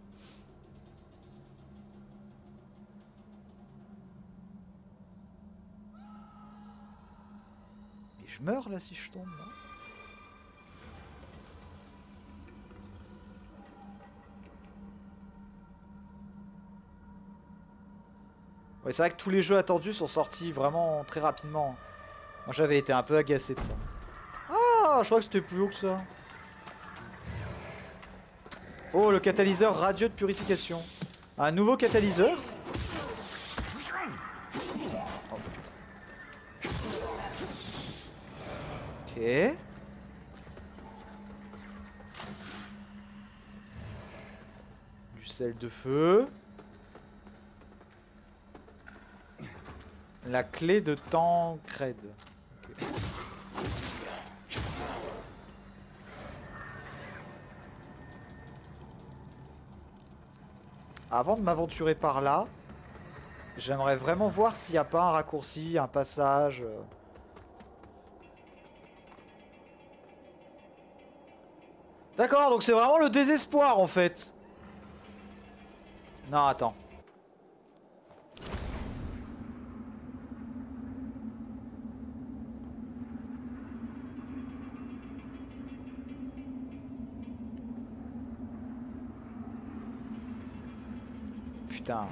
Mais je meurs là si je tombe, là. Ouais, c'est vrai que tous les jeux attendus sont sortis vraiment très rapidement. Moi j'avais été un peu agacé de ça. Ah, je crois que c'était plus haut que ça. Oh, le catalyseur radieux de purification. Un nouveau catalyseur. Oh putain. Ok. Du sel de feu. La clé de Tancred. Okay. Avant de m'aventurer par là, j'aimerais vraiment voir s'il n'y a pas un raccourci, un passage. D'accord, donc c'est vraiment le désespoir en fait. Non, attends. Putain.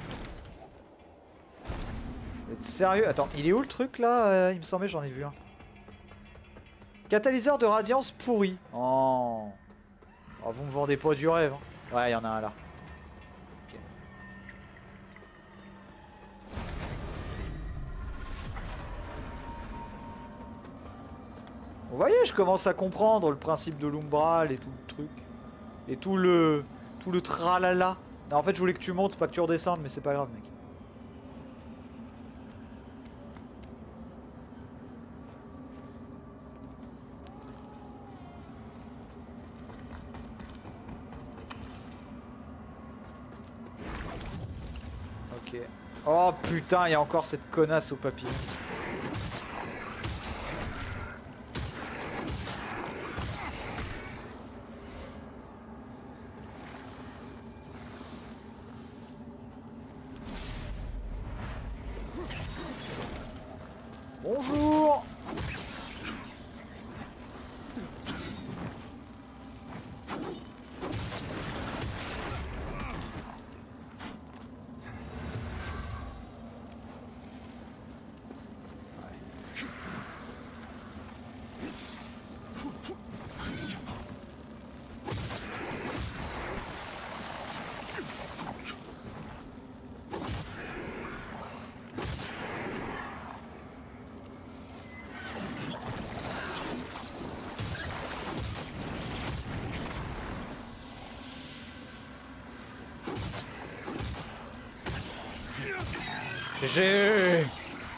Vous êtes sérieux? Attends, il est où le truc là? euh, Il me semblait j'en ai vu un. Catalyseur de radiance pourri. Oh. Oh, vous me vendez pas du rêve. Hein. Ouais, il y en a un là. Okay. Vous voyez, je commence à comprendre le principe de l'umbral et tout le truc. Et tout le... Tout le tralala. Non, en fait, je voulais que tu montes, pas que tu redescendes, mais c'est pas grave, mec. Ok. Oh putain, il y a encore cette connasse au papillon. Bonjour. J'ai...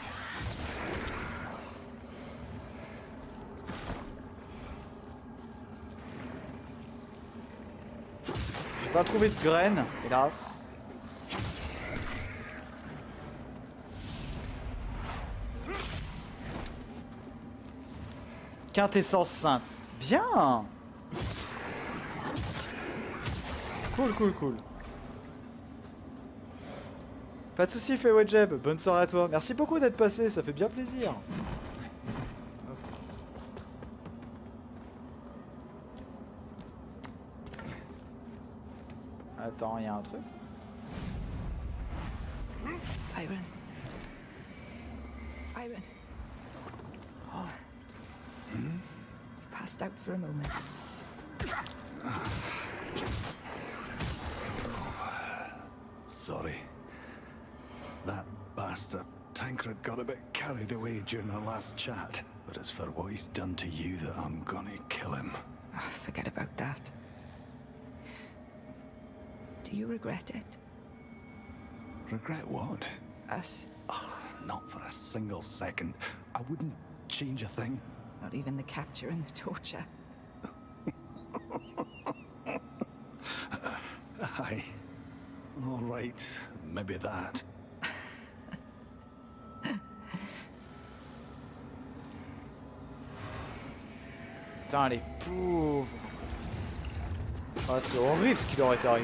J'ai pas trouvé de graines, hélas. Quintessence sainte. Bien. Cool, cool, cool. Pas de soucis, fait Wedjeb. Bonne soirée à toi. Merci beaucoup d'être passé, ça fait bien plaisir. Attends, il y a un truc. Iron. Iron. Oh. Hmm? Passed out for a moment. Sorry. That bastard Tancred got a bit carried away during our last chat. But it's for what he's done to you that I'm gonna kill him. Oh, forget about that. Do you regret it? Regret what? Us. Oh, not for a single second. I wouldn't change a thing. Not even the capture and the torture. All right, maybe that. Putain, les pauvres. Ah, c'est horrible ce qui leur est arrivé.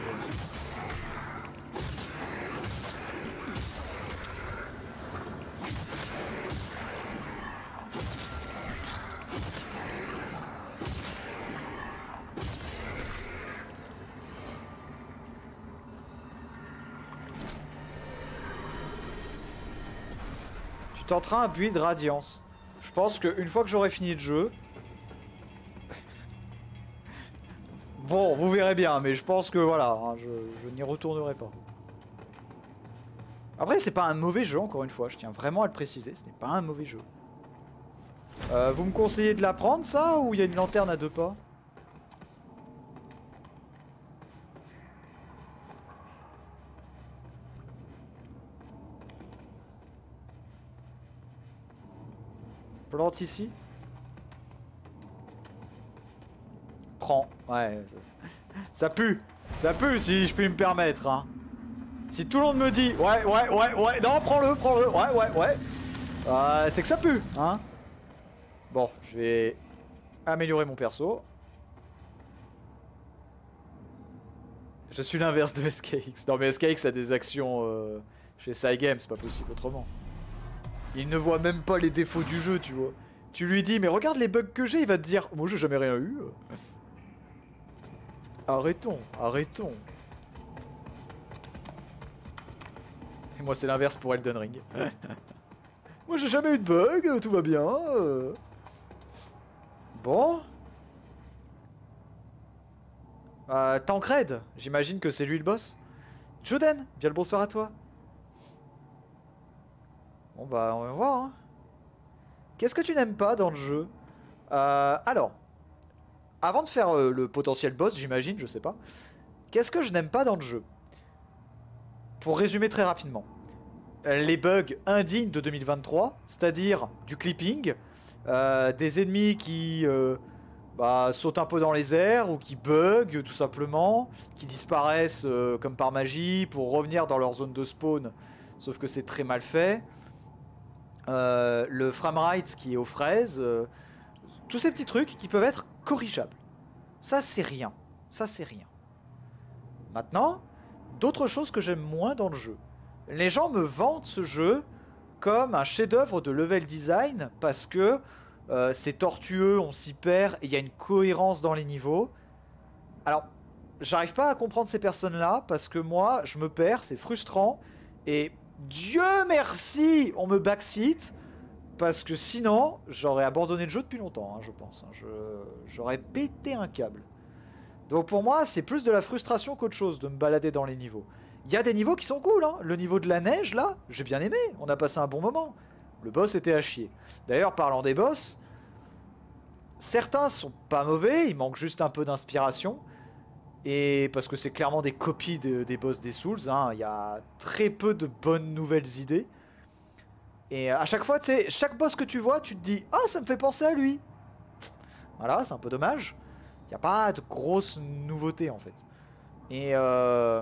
Tu tenteras un build Radiance. Je pense qu'une fois que j'aurai fini le jeu... Bon, vous verrez bien, mais je pense que voilà, hein, je, je n'y retournerai pas. Après, c'est pas un mauvais jeu, encore une fois, je tiens vraiment à le préciser, ce n'est pas un mauvais jeu. Euh, vous me conseillez de la prendre, ça, ou il y a une lanterne à deux pas? Plante ici. Prends. Ouais, ça, ça pue. Ça pue si je puis me permettre. Hein. Si tout le monde me dit ouais, ouais, ouais, ouais, non, prends-le, prends-le, ouais, ouais, ouais. Euh, c'est que ça pue. Hein. Bon, je vais améliorer mon perso. Je suis l'inverse de S K X. Non, mais S K X a des actions euh, chez Cygames, c'est pas possible autrement. Il ne voit même pas les défauts du jeu, tu vois. Tu lui dis, mais regarde les bugs que j'ai, il va te dire, moi j'ai jamais rien eu. Arrêtons, arrêtons. Et moi c'est l'inverse pour Elden Ring. Moi j'ai jamais eu de bug, tout va bien. Bon. Euh, Tancred, j'imagine que c'est lui le boss. Joden, bien le bonsoir à toi. Bon bah on va voir. Hein. Qu'est-ce que tu n'aimes pas dans le jeu? euh, Alors, avant de faire euh, le potentiel boss, j'imagine, je sais pas. Qu'est-ce que je n'aime pas dans le jeu? Pour résumer très rapidement. Les bugs indignes de deux mille vingt-trois, c'est-à-dire du clipping, euh, des ennemis qui euh, bah, sautent un peu dans les airs ou qui bug tout simplement, qui disparaissent euh, comme par magie pour revenir dans leur zone de spawn, sauf que c'est très mal fait. Euh, le framerate qui est aux fraises, euh, tous ces petits trucs qui peuvent être corrigeables. Ça c'est rien, ça c'est rien. Maintenant, d'autres choses que j'aime moins dans le jeu. Les gens me vantent ce jeu comme un chef-d'œuvre de level design parce que euh, c'est tortueux, on s'y perd, et il y a une cohérence dans les niveaux. Alors, j'arrive pas à comprendre ces personnes-là parce que moi, je me perds, c'est frustrant, et Dieu merci, on me backseat, parce que sinon, j'aurais abandonné le jeu depuis longtemps, hein, je pense. Hein. J'aurais pété un câble. Donc pour moi, c'est plus de la frustration qu'autre chose de me balader dans les niveaux. Il y a des niveaux qui sont cool, hein. Le niveau de la neige, là, j'ai bien aimé, on a passé un bon moment. Le boss était à chier. D'ailleurs, parlant des boss, certains sont pas mauvais, il manque juste un peu d'inspiration. Et parce que c'est clairement des copies de, des boss des Souls, hein. Il y a très peu de bonnes nouvelles idées. Et à chaque fois, tu sais, chaque boss que tu vois, tu te dis « Ah, ça me fait penser à lui !» Voilà, c'est un peu dommage. Il n'y a pas de grosses nouveautés, en fait. Et, euh...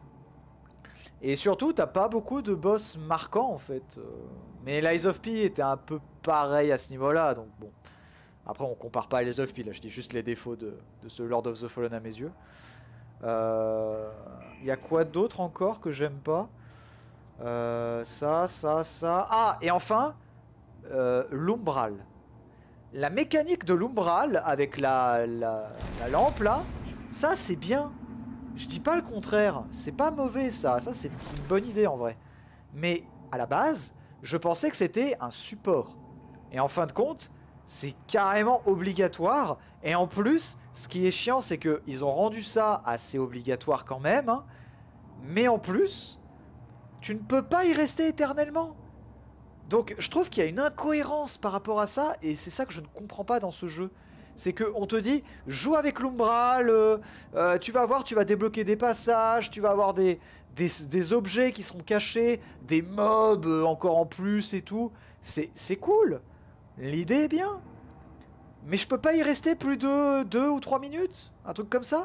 Et surtout, t'as pas beaucoup de boss marquants, en fait. Mais Lies of P était un peu pareil à ce niveau-là, donc bon. Après, on compare pas à Lies of P, là, je dis juste les défauts de, de ce Lord of the Fallen à mes yeux. Il euh, y a quoi d'autre encore que j'aime pas? euh, Ça, ça, ça... Ah, et enfin, euh, l'Umbral. La mécanique de l'Umbral, avec la, la, la lampe, là, ça, c'est bien. Je dis pas le contraire, c'est pas mauvais, ça. Ça, c'est une bonne idée, en vrai. Mais, à la base, je pensais que c'était un support. Et en fin de compte... c'est carrément obligatoire. Et en plus, ce qui est chiant, c'est qu'ils ont rendu ça assez obligatoire quand même. Hein. Mais en plus, tu ne peux pas y rester éternellement. Donc je trouve qu'il y a une incohérence par rapport à ça. Et c'est ça que je ne comprends pas dans ce jeu. C'est qu'on te dit, joue avec l'Umbral, euh, euh, tu vas voir, tu vas débloquer des passages, tu vas avoir des, des, des objets qui seront cachés, des mobs euh, encore en plus et tout. C'est cool. L'idée est bien, mais je peux pas y rester plus de deux ou trois minutes, un truc comme ça.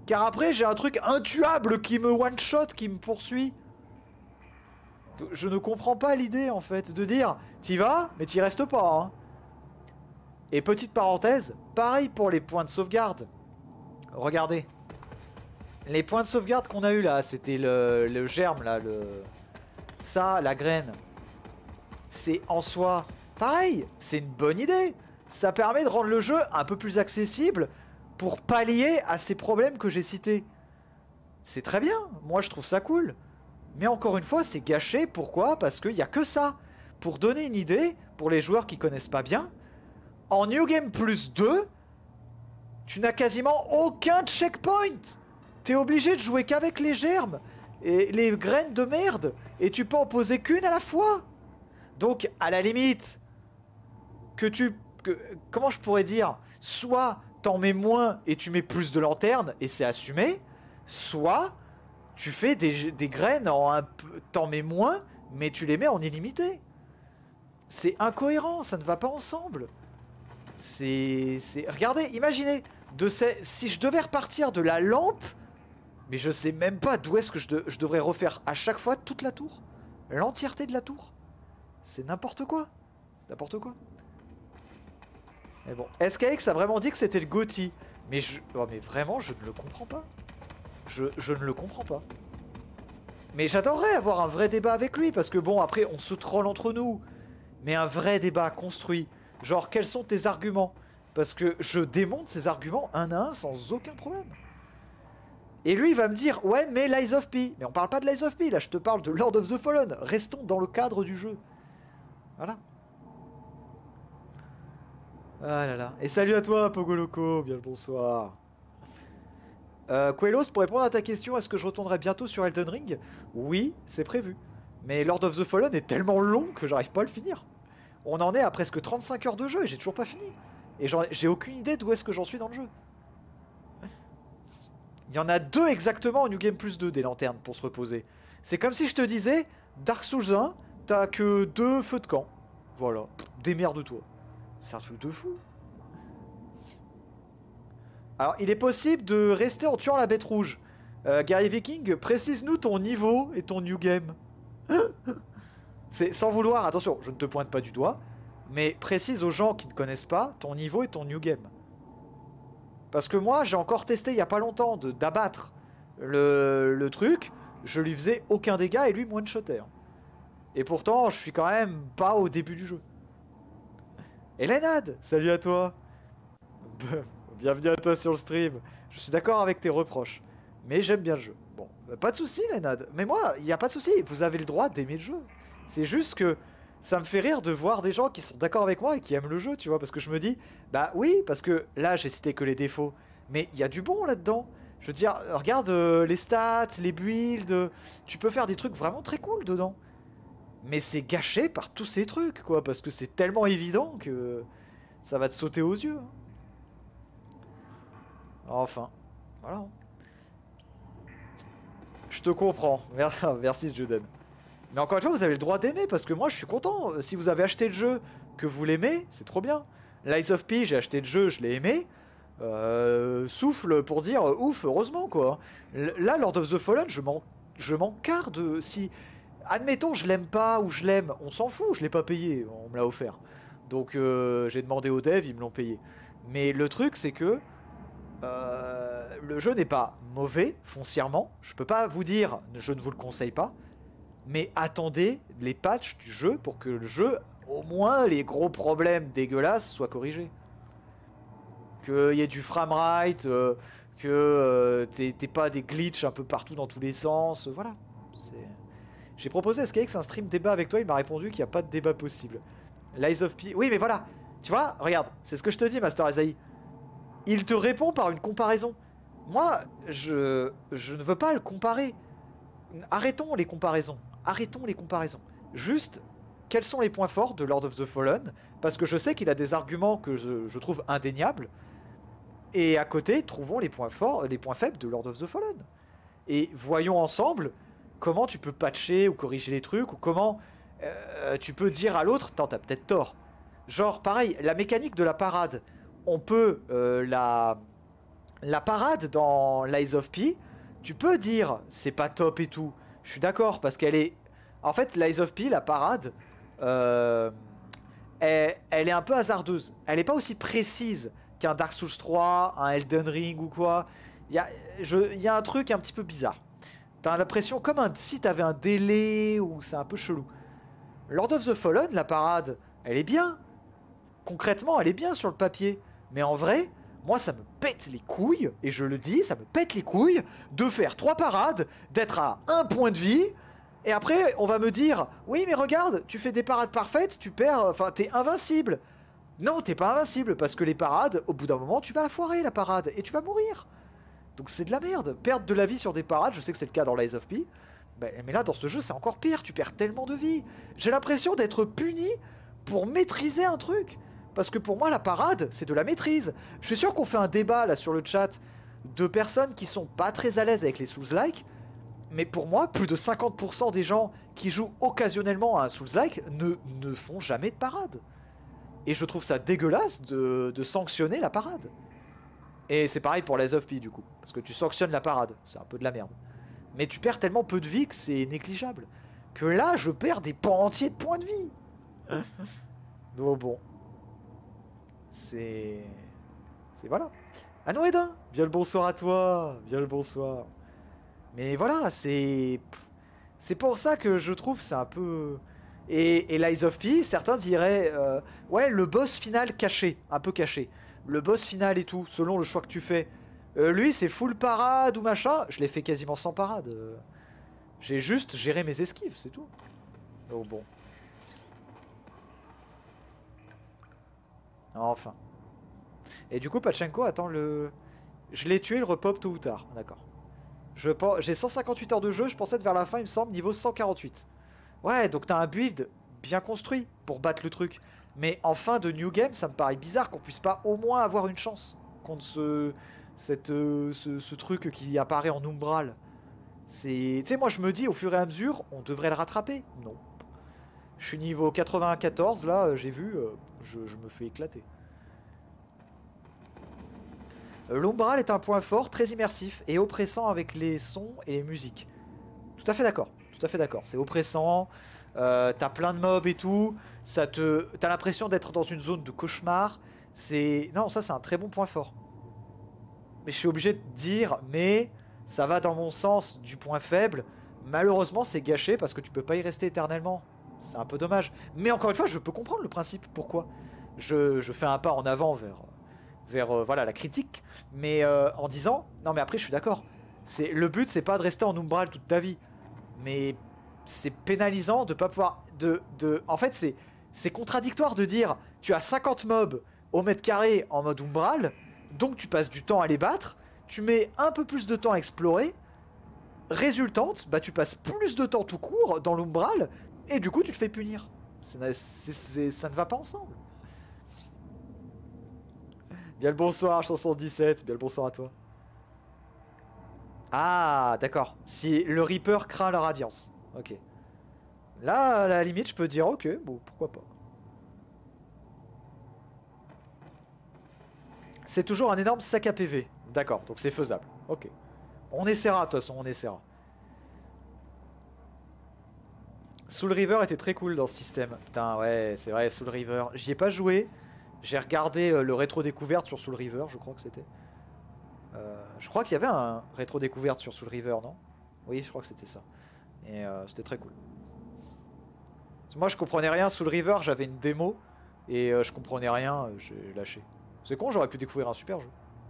Car après, j'ai un truc intuable qui me one-shot, qui me poursuit. Je ne comprends pas l'idée, en fait, de dire, t'y vas, mais t'y restes pas. Hein. Et petite parenthèse, pareil pour les points de sauvegarde. Regardez. Les points de sauvegarde qu'on a eu là, c'était le, le germe, là, le... Ça, la graine. C'est en soi... Pareil, c'est une bonne idée. Ça permet de rendre le jeu un peu plus accessible pour pallier à ces problèmes que j'ai cités. C'est très bien, moi je trouve ça cool. Mais encore une fois, c'est gâché. Pourquoi? Parce qu'il n'y a que ça. Pour donner une idée, pour les joueurs qui connaissent pas bien, en New Game Plus deux, tu n'as quasiment aucun checkpoint. T'es obligé de jouer qu'avec les germes et les graines de merde. Et tu peux en poser qu'une à la fois. Donc, à la limite, que tu... Que, comment je pourrais dire? Soit t'en mets moins et tu mets plus de lanternes et c'est assumé. Soit tu fais des, des graines en un peu... T'en mets moins, mais tu les mets en illimité. C'est incohérent, ça ne va pas ensemble. C'est... Regardez, imaginez, de ces... si je devais repartir de la lampe, mais je sais même pas d'où est-ce que je, de... je devrais refaire à chaque fois toute la tour. L'entièreté de la tour. C'est n'importe quoi. C'est n'importe quoi. Mais bon, S K X a vraiment dit que c'était le GOTY. Mais, je... oh, mais vraiment, je ne le comprends pas. Je, je ne le comprends pas. Mais j'adorerais avoir un vrai débat avec lui. Parce que bon, après, on se troll entre nous. Mais un vrai débat construit. Genre, quels sont tes arguments? Parce que je démonte ces arguments un à un sans aucun problème. Et lui, il va me dire, ouais, mais Lies of P. Mais on parle pas de Lies of P, là, je te parle de Lord of the Fallen. Restons dans le cadre du jeu. Voilà. Ah là là. Et salut à toi, Pogoloco. Bien le bonsoir. Euh, Quelos, pour répondre à ta question, est-ce que je retournerai bientôt sur Elden Ring? Oui, c'est prévu. Mais Lord of the Fallen est tellement long que j'arrive pas à le finir. On en est à presque trente-cinq heures de jeu et j'ai toujours pas fini. Et j'ai aucune idée d'où est-ce que j'en suis dans le jeu. Il y en a deux exactement en New Game Plus deux des lanternes pour se reposer. C'est comme si je te disais, Dark Souls un, t'as que deux feux de camp. Voilà, démerde-toi. C'est un truc de fou. Alors, il est possible de rester en tuant la bête rouge. Euh, Gary Viking, précise-nous ton niveau et ton New Game. C'est sans vouloir, attention, je ne te pointe pas du doigt, mais précise aux gens qui ne connaissent pas ton niveau et ton New Game. Parce que moi, j'ai encore testé il n'y a pas longtemps d'abattre le, le truc, je lui faisais aucun dégât et lui me one-shotait. Hein. Et pourtant, je suis quand même pas au début du jeu. Et Lenad, salut à toi. Bienvenue à toi sur le stream. Je suis d'accord avec tes reproches, mais j'aime bien le jeu. Bon, pas de soucis, Lenad. Mais moi, il n'y a pas de souci. Vous avez le droit d'aimer le jeu. C'est juste que ça me fait rire de voir des gens qui sont d'accord avec moi et qui aiment le jeu, tu vois. Parce que je me dis, bah oui, parce que là, j'ai cité que les défauts. Mais il y a du bon là-dedans. Je veux dire, regarde euh, les stats, les builds. Euh, tu peux faire des trucs vraiment très cool dedans. Mais c'est gâché par tous ces trucs, quoi. Parce que c'est tellement évident que ça va te sauter aux yeux. Hein. Enfin, voilà. Je te comprends. Merci, Juden. Mais encore une fois, vous avez le droit d'aimer, parce que moi, je suis content. Si vous avez acheté le jeu, que vous l'aimez, c'est trop bien. Lies of P, j'ai acheté le jeu, je l'ai aimé. Euh, souffle pour dire, euh, ouf, heureusement, quoi. Là, Lord of the Fallen, je m'en je m'en carre de... Si, admettons, je l'aime pas ou je l'aime, on s'en fout, je l'ai pas payé, on me l'a offert. Donc, euh, j'ai demandé aux devs, ils me l'ont payé. Mais le truc, c'est que... Euh, le jeu n'est pas mauvais, foncièrement. Je peux pas vous dire, je ne vous le conseille pas. Mais attendez les patchs du jeu pour que le jeu, au moins les gros problèmes dégueulasses, soient corrigés. Qu'il y ait du framerate, euh, que euh, t'aies pas des glitches un peu partout dans tous les sens, euh, voilà. J'ai proposé à S K X un stream débat avec toi, il m'a répondu qu'il n'y a pas de débat possible. Lies of P... Oui, mais voilà, tu vois, regarde, c'est ce que je te dis, Master Azaï. Il te répond par une comparaison. Moi, je, je ne veux pas le comparer. Arrêtons les comparaisons. Arrêtons les comparaisons. Juste, quels sont les points forts de Lord of the Fallen? Parce que je sais qu'il a des arguments que je, je trouve indéniables. Et à côté, trouvons les points forts, les points faibles de Lord of the Fallen. Et voyons ensemble comment tu peux patcher ou corriger les trucs, ou comment euh, tu peux dire à l'autre, attends, t'as peut-être tort. Genre, pareil, la mécanique de la parade, on peut euh, la... la parade dans Lies of P, tu peux dire c'est pas top et tout. Je suis d'accord parce qu'elle est... En fait, Lies of P, la parade, euh, elle, elle est un peu hasardeuse. Elle est pas aussi précise qu'un Dark Souls trois, un Elden Ring ou quoi. Il y a, je, il y a un truc un petit peu bizarre. T'as l'impression comme un, si t'avais un délai ou c'est un peu chelou. Lord of the Fallen, la parade, elle est bien. Concrètement, elle est bien sur le papier. Mais en vrai, moi ça me pète les couilles, et je le dis, ça me pète les couilles de faire trois parades, d'être à un point de vie, et après on va me dire, oui mais regarde, tu fais des parades parfaites, tu perds, enfin t'es invincible. Non, t'es pas invincible, parce que les parades, au bout d'un moment, tu vas la foirer la parade, et tu vas mourir. Donc c'est de la merde. Perdre de la vie sur des parades, je sais que c'est le cas dans Lies of P, mais là dans ce jeu c'est encore pire, tu perds tellement de vie. J'ai l'impression d'être puni pour maîtriser un truc. Parce que pour moi la parade c'est de la maîtrise. Je suis sûr qu'on fait un débat là sur le chat de personnes qui sont pas très à l'aise avec les Souls-like. Mais pour moi plus de cinquante pour cent des gens qui jouent occasionnellement à un Souls-like ne, ne font jamais de parade. Et je trouve ça dégueulasse de, de sanctionner la parade. Et c'est pareil pour Lies of P du coup. Parce que tu sanctionnes la parade, c'est un peu de la merde. Mais tu perds tellement peu de vie que c'est négligeable. Que là je perds des pans entiers de points de vie. Donc bon. C'est... C'est voilà. Ah non Edin, bien le bonsoir à toi. Bien le bonsoir. Mais voilà, c'est... C'est pour ça que je trouve c'est un peu... Et, et Lies of P, certains diraient... Euh, ouais, le boss final caché. Un peu caché. Le boss final et tout, selon le choix que tu fais. Euh, lui, c'est full parade ou machin. Je l'ai fait quasiment sans parade. Euh, J'ai juste géré mes esquives, c'est tout. Oh bon. Enfin. Et du coup, Pachenko attend le... Je l'ai tué, il repop tôt ou tard. D'accord. J'ai cent cinquante-huit heures de jeu, je pensais être vers la fin, il me semble, niveau cent quarante-huit. Ouais, donc t'as un build bien construit pour battre le truc. Mais en fin de New Game, ça me paraît bizarre qu'on puisse pas au moins avoir une chance contre ce, cette, euh, ce, ce truc qui apparaît en umbral. C'est... Tu sais, moi je me dis, au fur et à mesure, on devrait le rattraper. Non. Je suis niveau quatre-vingt-quatorze, là, j'ai vu, euh, je, je me fais éclater. Euh, L'umbral est un point fort, très immersif et oppressant avec les sons et les musiques. Tout à fait d'accord, tout à fait d'accord. C'est oppressant, euh, t'as plein de mobs et tout, ça te... t'as l'impression d'être dans une zone de cauchemar. C'est... Non, ça c'est un très bon point fort. Mais je suis obligé de dire, mais ça va dans mon sens du point faible. Malheureusement, c'est gâché parce que tu peux pas y rester éternellement. C'est un peu dommage. Mais encore une fois, je peux comprendre le principe. Pourquoi je, je fais un pas en avant vers, vers euh, voilà, la critique. Mais euh, en disant... Non, mais après, je suis d'accord. Le but, c'est pas de rester en umbral toute ta vie. Mais c'est pénalisant de pas pouvoir... De, de, en fait, c'est contradictoire de dire tu as cinquante mobs au mètre carré en mode umbral, donc tu passes du temps à les battre, tu mets un peu plus de temps à explorer. Résultante, bah tu passes plus de temps tout court dans l'umbral, et du coup tu te fais punir. C'est, c'est, c'est, ça ne va pas ensemble. Bien le bonsoir, chanson dix-sept, bien le bonsoir à toi. Ah, d'accord. Si le Reaper craint la radiance. Ok. Là, à la limite, je peux dire ok, bon, pourquoi pas. C'est toujours un énorme sac à P V. D'accord, donc c'est faisable. Ok. On essaiera, de toute façon, on essaiera. Soul River était très cool dans ce système. Putain, ouais, c'est vrai, Soul River. J'y ai pas joué. J'ai regardé euh, le rétro-découverte sur Soul River, je crois que c'était. Euh, je crois qu'il y avait un rétro-découverte sur Soul River, non? Oui, je crois que c'était ça. Et euh, c'était très cool. Moi, je comprenais rien. Soul River, j'avais une démo. Et euh, je comprenais rien, euh, j'ai lâché. C'est con, j'aurais pu découvrir un super jeu.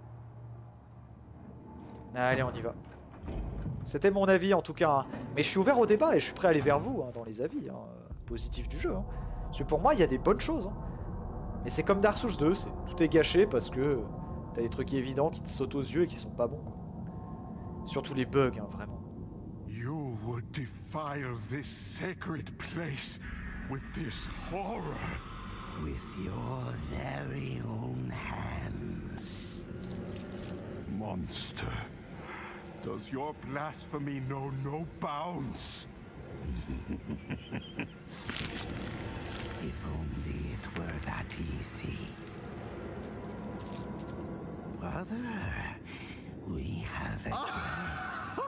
Allez, on y va. C'était mon avis en tout cas. Hein. Mais je suis ouvert au débat et je suis prêt à aller vers vous hein, dans les avis hein, positifs du jeu. Hein. Parce que pour moi, il y a des bonnes choses. Hein. Mais c'est comme Dark Souls deux, tout est gâché parce que t'as des trucs évidents qui te sautent aux yeux et qui sont pas bons. Quoi. Surtout les bugs, hein, vraiment. You would defile this sacred place with this horror. With your very own hands. Monster. Does your blasphemy know no bounds? If only it were that easy. Brother, We have at last.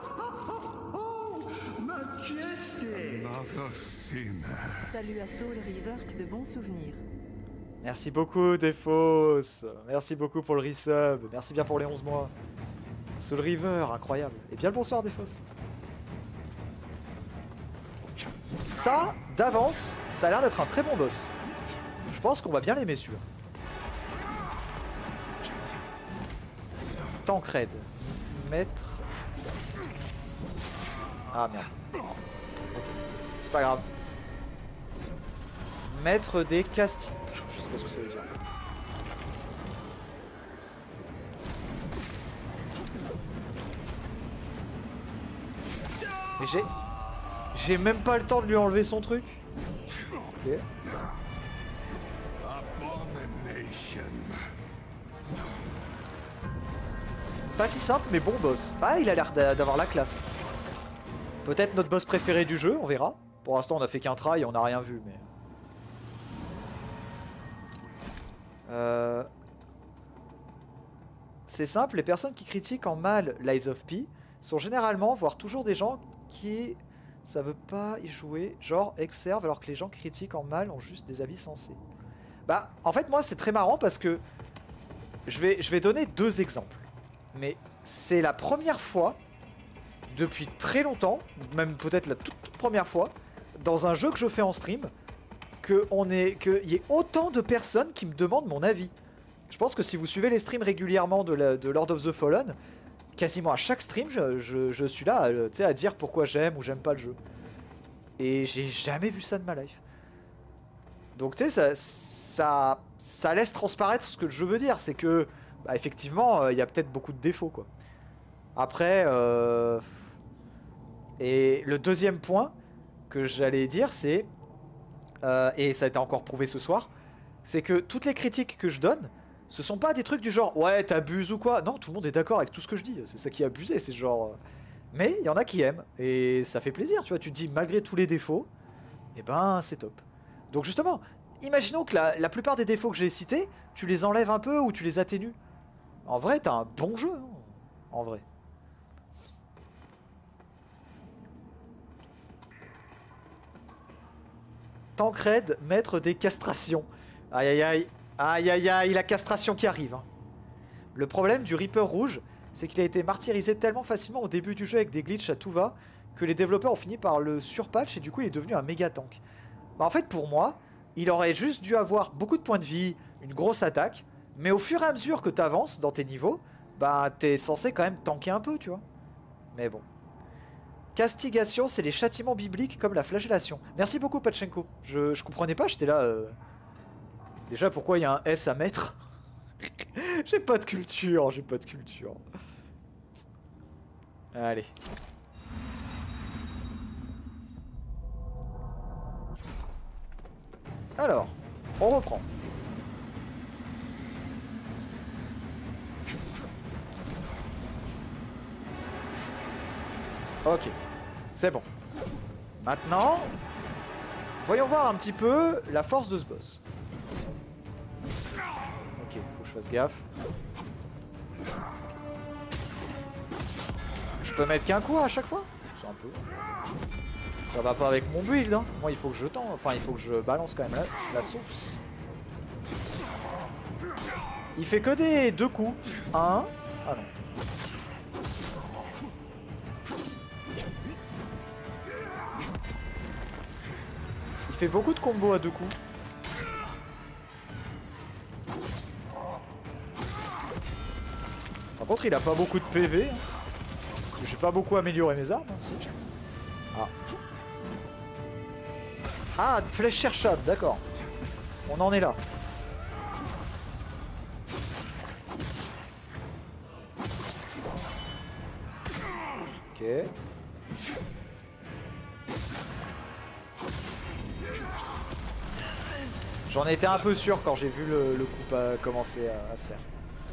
Majestic! Another sinner. Salut à Soul River, de bons souvenirs. Merci beaucoup, Defos. Merci beaucoup pour le resub. Merci bien pour les onze mois. Soul River, incroyable. Et bien le bonsoir, Defos. Ça, d'avance, ça a l'air d'être un très bon boss. Je pense qu'on va bien l'aimer, celui-là. Tancred. Maître. Ah merde. Okay. C'est pas grave. Maître des castilles. Je sais pas ce que ça veut dire. Mais j'ai... J'ai même pas le temps de lui enlever son truc. Ok. Pas si simple, mais bon boss. Ah, il a l'air d'avoir la classe. Peut-être notre boss préféré du jeu, on verra. Pour l'instant, on a fait qu'un try, on n'a rien vu, mais... Euh... C'est simple, les personnes qui critiquent en mal Lies of P sont généralement, voire toujours des gens qui... Ça veut pas y jouer, genre exerve alors que les gens critiquent en mal ont juste des avis sensés. Bah, en fait, moi, c'est très marrant parce que je vais, je vais donner deux exemples. Mais c'est la première fois, depuis très longtemps, même peut-être la toute, toute première fois, dans un jeu que je fais en stream, qu'on ait, qu'il y ait autant de personnes qui me demandent mon avis. Je pense que si vous suivez les streams régulièrement de, la, de Lord of the Fallen, quasiment à chaque stream, je, je, je suis là euh, à dire pourquoi j'aime ou j'aime pas le jeu. Et j'ai jamais vu ça de ma life. Donc tu sais, ça, ça, ça laisse transparaître ce que je veux dire. C'est que, bah, effectivement, il euh, y a peut-être beaucoup de défauts, quoi. Après, euh... et le deuxième point que j'allais dire, c'est, euh, et ça a été encore prouvé ce soir, c'est que toutes les critiques que je donne, ce sont pas des trucs du genre ouais t'abuses ou quoi. Non, tout le monde est d'accord avec tout ce que je dis. C'est ça qui est abusé, c'est genre. Mais il y en a qui aiment et ça fait plaisir, tu vois. Tu te dis malgré tous les défauts, et eh ben c'est top. Donc justement, imaginons que la, la plupart des défauts que j'ai cités, tu les enlèves un peu ou tu les atténues. En vrai, t'as un bon jeu, hein, en vrai. Tancred, maître des castrations. Aïe aïe aïe. Aïe aïe aïe, la castration qui arrive. Le problème du Reaper rouge, c'est qu'il a été martyrisé tellement facilement au début du jeu avec des glitches à tout va, que les développeurs ont fini par le surpatch et du coup il est devenu un méga tank. Bah en fait pour moi, il aurait juste dû avoir beaucoup de points de vie, une grosse attaque, mais au fur et à mesure que tu avances dans tes niveaux, bah t'es censé quand même tanker un peu, tu vois. Mais bon. Castigation, c'est les châtiments bibliques comme la flagellation. Merci beaucoup Pachenko. Je, je comprenais pas, j'étais là... Euh... Déjà, pourquoi il y a un S à mettre? J'ai pas de culture, j'ai pas de culture. Allez. Alors, on reprend. Ok, c'est bon. Maintenant, voyons voir un petit peu la force de ce boss. Ok, faut que je fasse gaffe. Je peux mettre qu'un coup à chaque fois? C'est un peu... Ça va pas avec mon build, hein. Moi il faut que je tente, enfin il faut que je balance quand même la, la sauce. Il fait que des deux coups. Un. Ah non. Il fait beaucoup de combos à deux coups. Par contre il a pas beaucoup de P V. Hein. J'ai pas beaucoup amélioré mes armes. Hein, si. Ah. Ah, flèche cherchable, d'accord. On en est là. Ok. J'en étais un peu sûr quand j'ai vu le, le coup à commencer à, à se faire.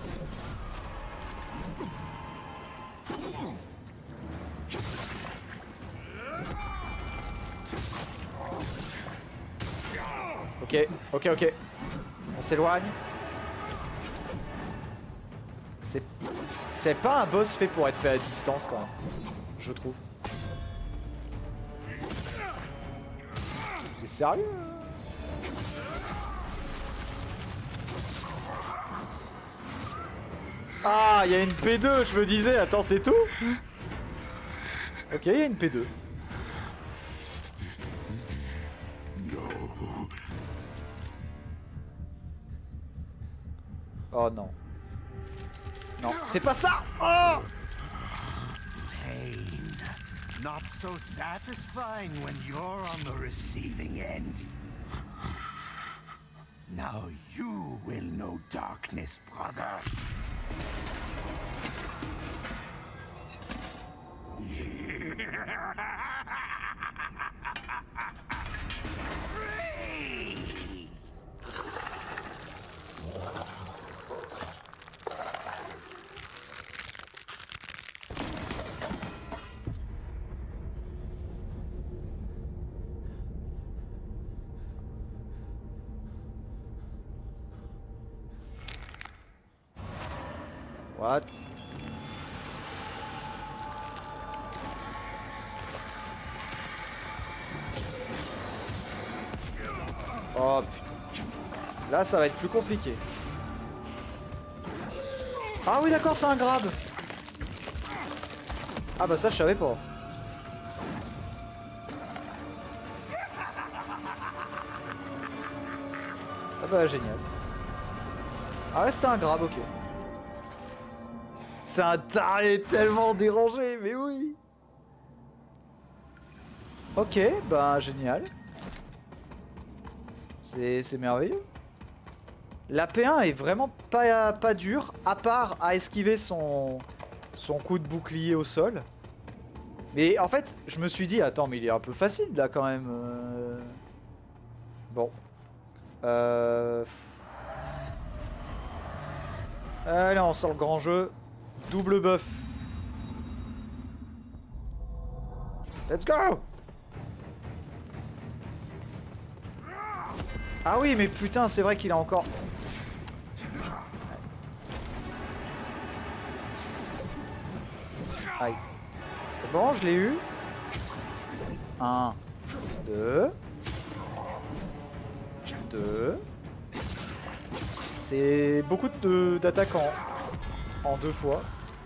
Ok, ok, ok. On s'éloigne. C'est C'est pas un boss fait pour être fait à distance quand même, je trouve. T'es sérieux? Ah, il y a une P deux, je me disais, attends, c'est tout? Ok, il y a une P deux. Oh non. Non, fais pas ça! Oh! Pain. Not so satisfying when you're on the receiving end. Now you will know darkness, brother. What? Oh putain. Là ça va être plus compliqué. Ah oui d'accord, c'est un grab. Ah bah ça je savais pas. Ah bah génial. Ah ouais c'était un grab, ok. C'est un taré tellement dérangé, mais oui. Ok, bah génial. C'est merveilleux. La P un est vraiment pas, pas dure, à part à esquiver son, son coup de bouclier au sol. Mais en fait, je me suis dit, attends, mais il est un peu facile là quand même. Euh... Bon. Euh... Allez, on sort le grand jeu. Double buff. Let's go! Ah oui, mais putain, c'est vrai qu'il a encore... Aïe. C'est bon, je l'ai eu. Un. Deux. Deux. C'est beaucoup d'attaques en, en deux fois.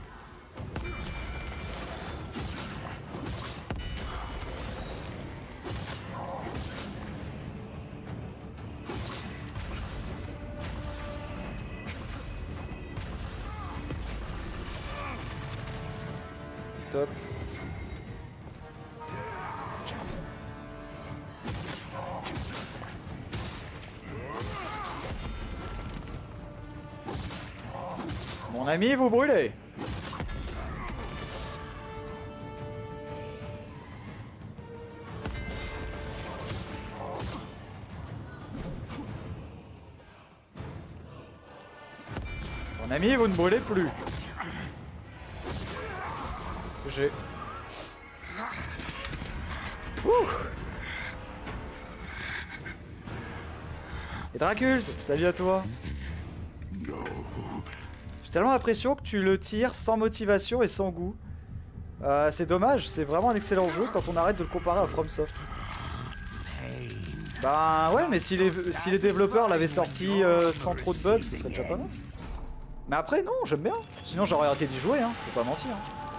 Top. Mon ami, vous brûlez. Mon ami, vous ne brûlez plus. J'ai... Ouh. Et Dracul, salut à toi. J'ai tellement l'impression que tu le tires sans motivation et sans goût. Euh, c'est dommage, c'est vraiment un excellent jeu quand on arrête de le comparer à FromSoft. Bah ouais, mais si les, si les développeurs l'avaient sorti euh, sans trop de bugs, ce serait déjà pas mal. Mais après, non, j'aime bien. Sinon, j'aurais arrêté d'y jouer, hein, faut pas mentir.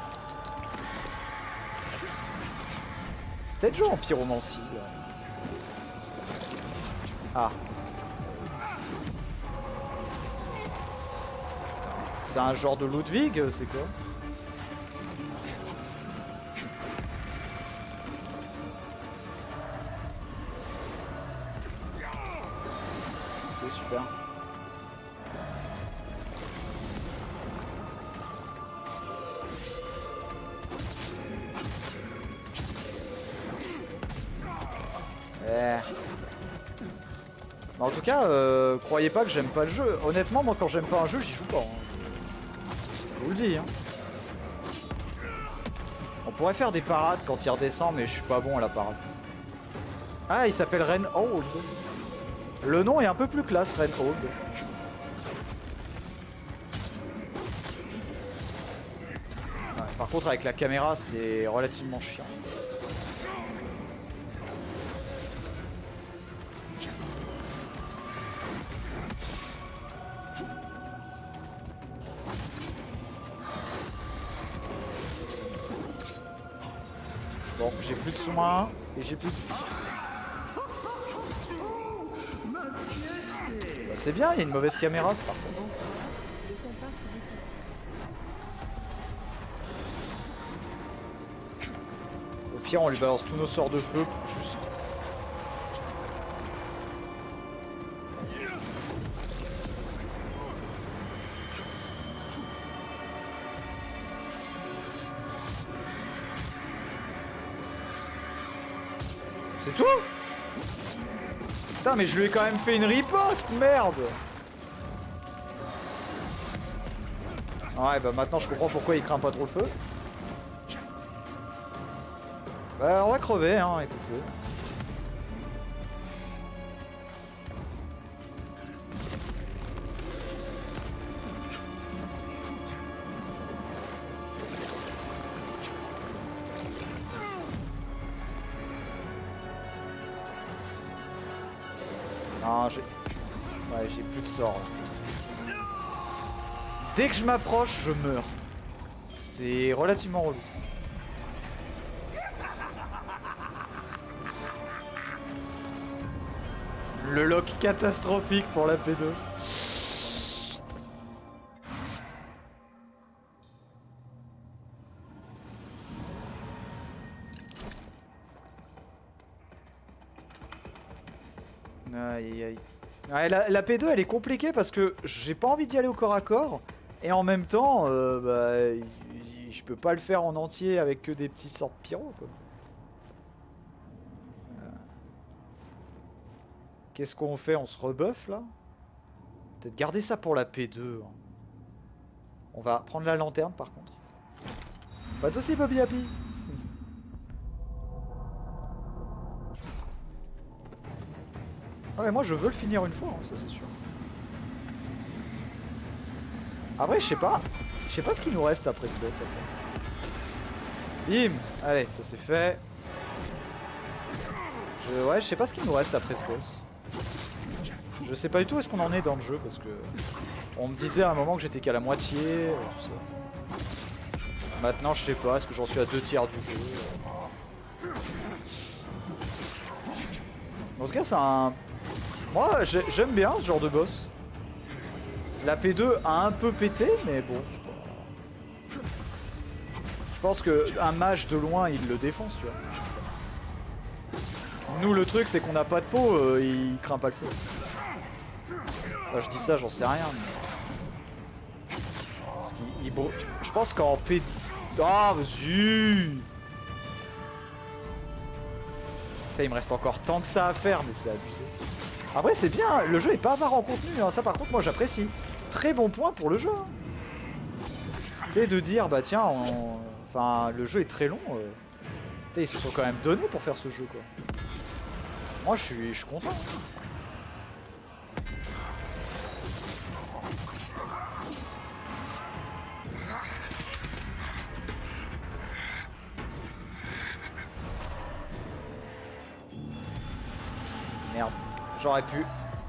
Peut-être jouer en pyromancie. Là. Ah. C'est un genre de Ludwig, c'est quoi? Ok, super. Eh. En tout cas, euh, croyez pas que j'aime pas le jeu. Honnêtement, moi quand j'aime pas un jeu, j'y joue pas. Hein. Je vous le dis. Hein. On pourrait faire des parades quand il redescend, mais je suis pas bon à la parade. Ah, il s'appelle Reinhold. Le nom est un peu plus classe, Reinhold. Par contre avec la caméra c'est relativement chiant. Bon, j'ai plus de soins et j'ai plus de... Bah, c'est bien, il y a une mauvaise caméra, c'est parfait. Bonsoir. Le comparse vit ici. Au pire, on lui balance tous nos sorts de feu pour juste... C'est tout? Putain, mais je lui ai quand même fait une riposte, merde! Ouais, bah maintenant je comprends pourquoi il craint pas trop le feu. Bah, on va crever, hein, écoutez. Non, j'ai... Ouais, j'ai plus de sort là. Dès que je m'approche, je meurs. C'est relativement relou. Le lock catastrophique pour la P deux. Aïe aïe aïe. Ouais, la, la P deux elle est compliquée parce que j'ai pas envie d'y aller au corps à corps. Et en même temps, euh, bah, y, y, je peux pas le faire en entier avec que des petits sorts de pyro quoi. Qu'est-ce qu'on fait? On se rebuff là? Peut-être garder ça pour la P deux. Hein. On va prendre la lanterne par contre. Pas de soucis Bobby Happy. Ouais, moi je veux le finir une fois, hein, ça c'est sûr. Après je sais pas. Je sais pas ce qu'il nous reste après ce boss. Bim. Allez, ça c'est fait. Je... Ouais, je sais pas ce qu'il nous reste après ce boss. Je sais pas du tout où est-ce qu'on en est dans le jeu parce que on me disait à un moment que j'étais qu'à la moitié, tout ça. Maintenant je sais pas, est-ce que j'en suis à deux tiers du jeu? En tout cas c'est un... Moi j'aime bien ce genre de boss. La P deux a un peu pété mais bon c'est pas... Je pense qu'un mage de loin il le défonce tu vois. Nous le truc c'est qu'on n'a pas de peau, euh, il craint pas le feu. Enfin, je dis ça, j'en sais rien. Mais... Parce qu'il, il... Je pense qu'en P... Ah, vas-y. Il me reste encore tant que ça à faire, mais c'est abusé. Après, c'est bien, le jeu est pas avare en contenu. Hein. Ça, par contre, moi, j'apprécie. Très bon point pour le jeu. Hein. C'est de dire, bah tiens, on... enfin, le jeu est très long. Euh... Ils se sont quand même donnés pour faire ce jeu, quoi. Moi, je suis, je suis content. Merde, j'aurais pu.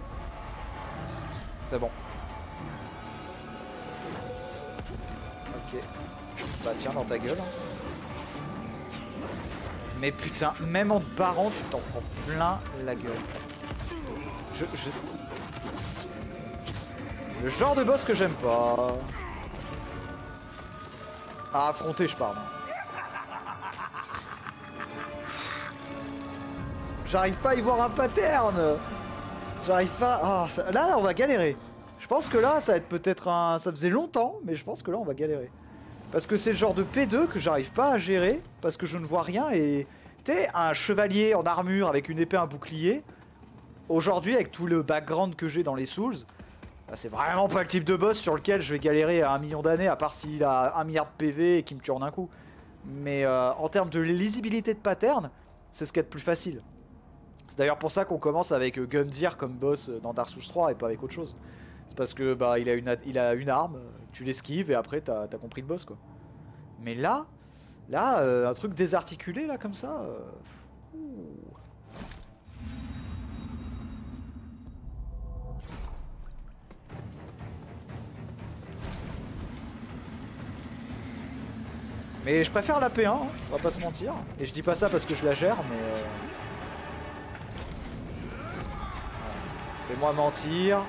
C'est bon. Ok. Bah tiens, dans ta gueule. Hein. Mais putain, même en te barrant, tu t'en prends plein la gueule. Je, je... Le genre de boss que j'aime pas. À affronter, je parle. J'arrive pas à y voir un pattern. J'arrive pas... Oh, ça... Là, là, on va galérer. Je pense que là, ça va être peut-être un... Ça faisait longtemps, mais je pense que là, on va galérer. Parce que c'est le genre de P deux que j'arrive pas à gérer, parce que je ne vois rien et... T'es un chevalier en armure avec une épée, un bouclier. Aujourd'hui, avec tout le background que j'ai dans les Souls, bah, c'est vraiment pas le type de boss sur lequel je vais galérer à un million d'années, à part s'il a un milliard de P V et qu'il me tue en un coup. Mais euh, en termes de lisibilité de pattern, c'est ce qu'il y a de plus facile. C'est d'ailleurs pour ça qu'on commence avec Gundyr comme boss dans Dark Souls trois et pas avec autre chose. C'est parce que bah il a une, il a une arme, tu l'esquives et après t'as t'as compris le boss quoi. Mais là, là, euh, un truc désarticulé là comme ça. Euh... Ouh. Mais je préfère la P un, hein, on va pas se mentir. Et je dis pas ça parce que je la gère, mais... Euh... Fais-moi mentir.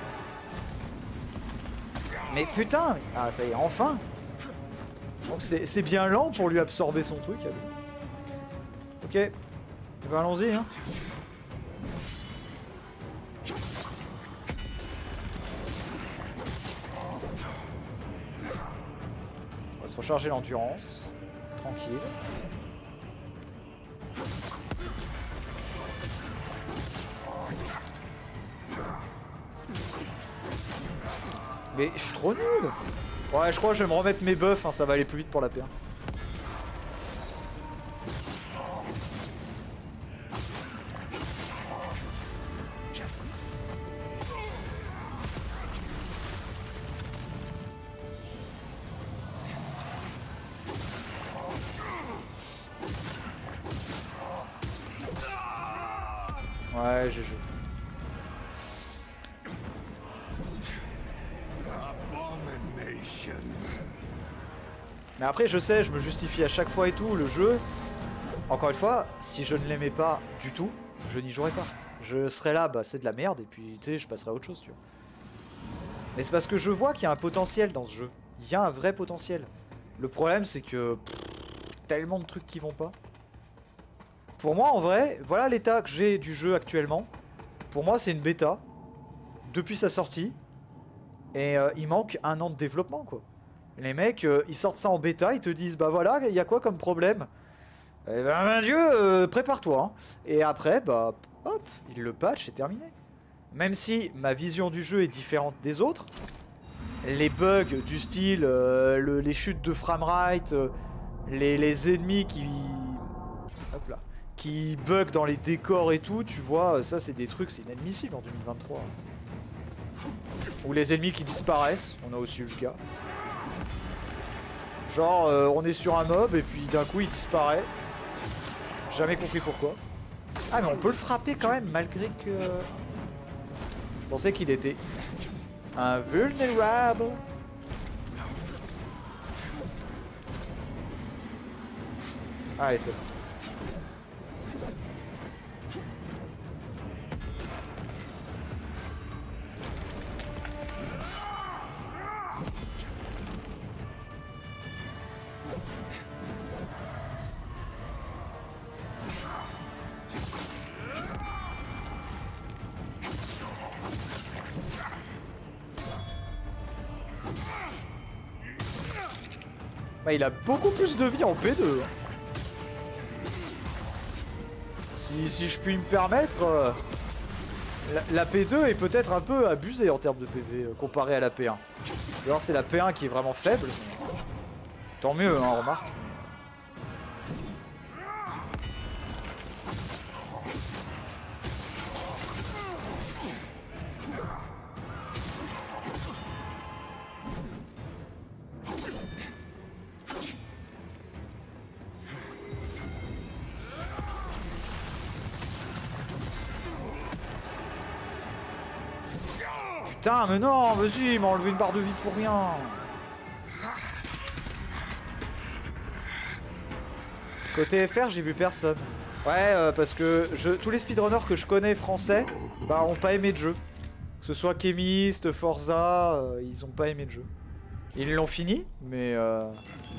Mais putain! Ah ça y est, enfin! Donc c'est bien lent pour lui absorber son truc. Ok. Eh ben, allons-y. Hein. On va se recharger l'endurance. Tranquille. Mais je suis trop nul. Ouais, je crois que je vais me remettre mes buffs, hein, ça va aller plus vite pour la P un. Ouais, G G. Mais après, je sais, je me justifie à chaque fois et tout, le jeu. Encore une fois, si je ne l'aimais pas du tout, je n'y jouerais pas. Je serais là, bah c'est de la merde, et puis tu sais, je passerai à autre chose, tu vois. Mais c'est parce que je vois qu'il y a un potentiel dans ce jeu. Il y a un vrai potentiel. Le problème, c'est que pff, tellement de trucs qui vont pas. Pour moi, en vrai, voilà l'état que j'ai du jeu actuellement. Pour moi, c'est une bêta depuis sa sortie, et euh, il manque un an de développement, quoi. Les mecs, euh, ils sortent ça en bêta, ils te disent, bah voilà, il y a quoi comme problème? Eh ben, mon Dieu, euh, prépare-toi. Hein. Et après, bah, hop, ils le patch, c'est terminé. Même si ma vision du jeu est différente des autres, les bugs du style, euh, le, les chutes de framerate, euh, les, les ennemis qui... Hop là. Qui bug dans les décors et tout, tu vois, ça c'est des trucs, c'est inadmissible en deux mille vingt-trois. Ou les ennemis qui disparaissent, on a aussi eu le cas. Genre, euh, on est sur un mob et puis d'un coup il disparaît. Jamais compris pourquoi. Ah mais on peut le frapper quand même malgré que... Je pensais qu'il était invulnérable. Allez, c'est bon. Bah, il a beaucoup plus de vie en P deux. Si, si je puis me permettre, euh, la, la P deux est peut-être un peu abusée en termes de P V euh, comparé à la P un. Alors c'est la P un qui est vraiment faible. Tant mieux, hein, remarque. Putain, mais non, vas-y, il m'a enlevé une barre de vie pour rien. Côté F R, j'ai vu personne. Ouais, euh, parce que je, tous les speedrunners que je connais français, bah, ont pas aimé le jeu. Que ce soit Chemist, Forza, euh, ils ont pas aimé le jeu. Ils l'ont fini, mais... Euh...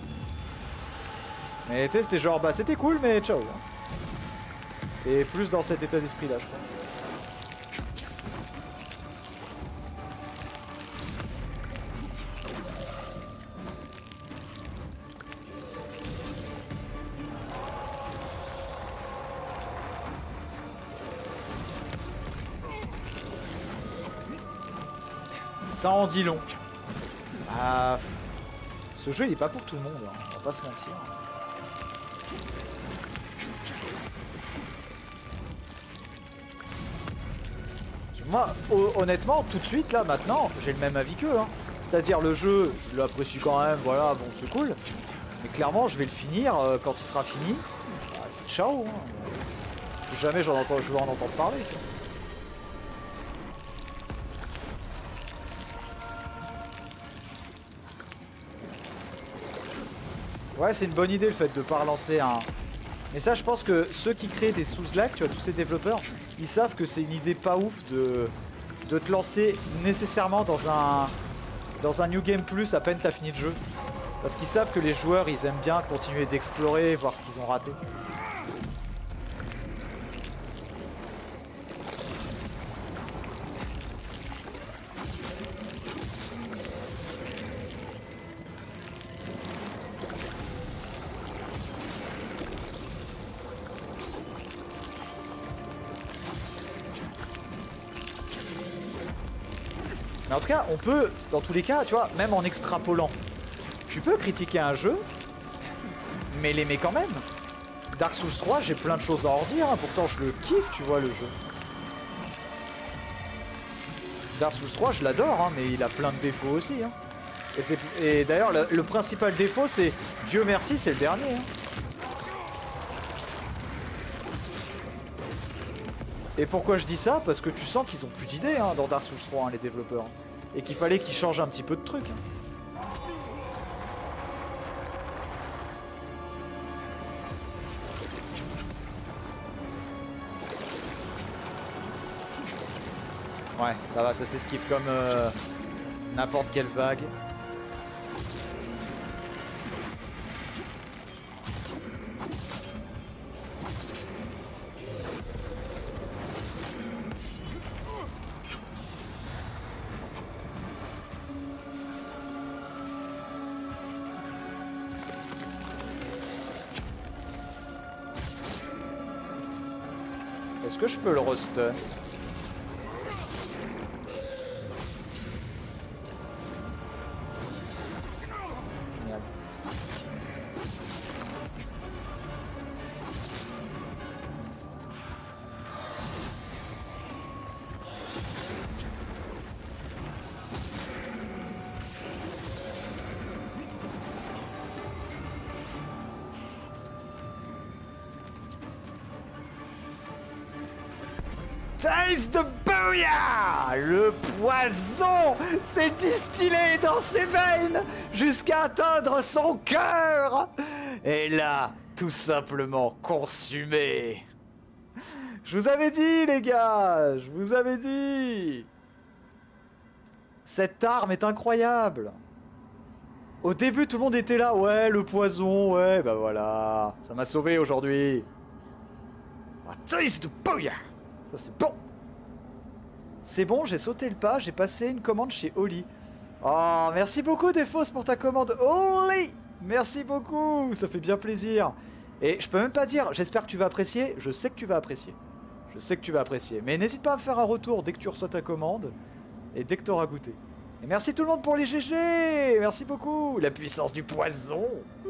Mais tu sais, c'était genre, bah c'était cool, mais ciao. C'était plus dans cet état d'esprit-là, je crois. Ça en dit long. Ah, ce jeu il est pas pour tout le monde, hein. On va pas se mentir. Moi, honnêtement, tout de suite là, maintenant, j'ai le même avis qu'eux. Hein. C'est-à-dire le jeu, je l'apprécie quand même, voilà, bon c'est cool. Mais clairement, je vais le finir euh, quand il sera fini. Bah, c'est ciao. Hein. Plus jamais j'en entends, je vais en entendre parler. Tu vois. Ouais, c'est une bonne idée le fait de pas relancer un... Mais ça, je pense que ceux qui créent des Souls-like, tu vois, tous ces développeurs, ils savent que c'est une idée pas ouf de, de te lancer nécessairement dans un, dans un New Game Plus à peine t'as fini le jeu. Parce qu'ils savent que les joueurs, ils aiment bien continuer d'explorer, voir ce qu'ils ont raté. Mais en tout cas, on peut, dans tous les cas, tu vois, même en extrapolant, tu peux critiquer un jeu, mais l'aimer quand même. Dark Souls trois, j'ai plein de choses à en redire, hein, pourtant je le kiffe, tu vois, le jeu. Dark Souls trois, je l'adore, hein, mais il a plein de défauts aussi. Hein. Et, et d'ailleurs, le, le principal défaut, c'est, Dieu merci, c'est le dernier. Hein. Et pourquoi je dis ça? Parce que tu sens qu'ils ont plus d'idées hein, dans Dark Souls trois, hein, les développeurs. Et qu'il fallait qu'ils changent un petit peu de trucs. Hein. Ouais, ça va, ça s'esquive comme euh, n'importe quelle vague. Est-ce que je peux le restun? Merde. Taste the booyah! Le poison s'est distillé dans ses veines jusqu'à atteindre son cœur et l'a tout simplement consumé. Je vous avais dit, les gars, je vous avais dit. Cette arme est incroyable. Au début, tout le monde était là, ouais, le poison, ouais, bah voilà, ça m'a sauvé aujourd'hui. Ah, taste the booyah! Ça c'est bon. C'est bon, j'ai sauté le pas, j'ai passé une commande chez Oli. Oh, merci beaucoup Defos pour ta commande. Oli! Merci beaucoup, ça fait bien plaisir. Et je peux même pas dire, j'espère que tu vas apprécier. Je sais que tu vas apprécier. Je sais que tu vas apprécier. Mais n'hésite pas à me faire un retour dès que tu reçois ta commande. Et dès que tu auras goûté. Et merci tout le monde pour les G G. Merci beaucoup. La puissance du poison.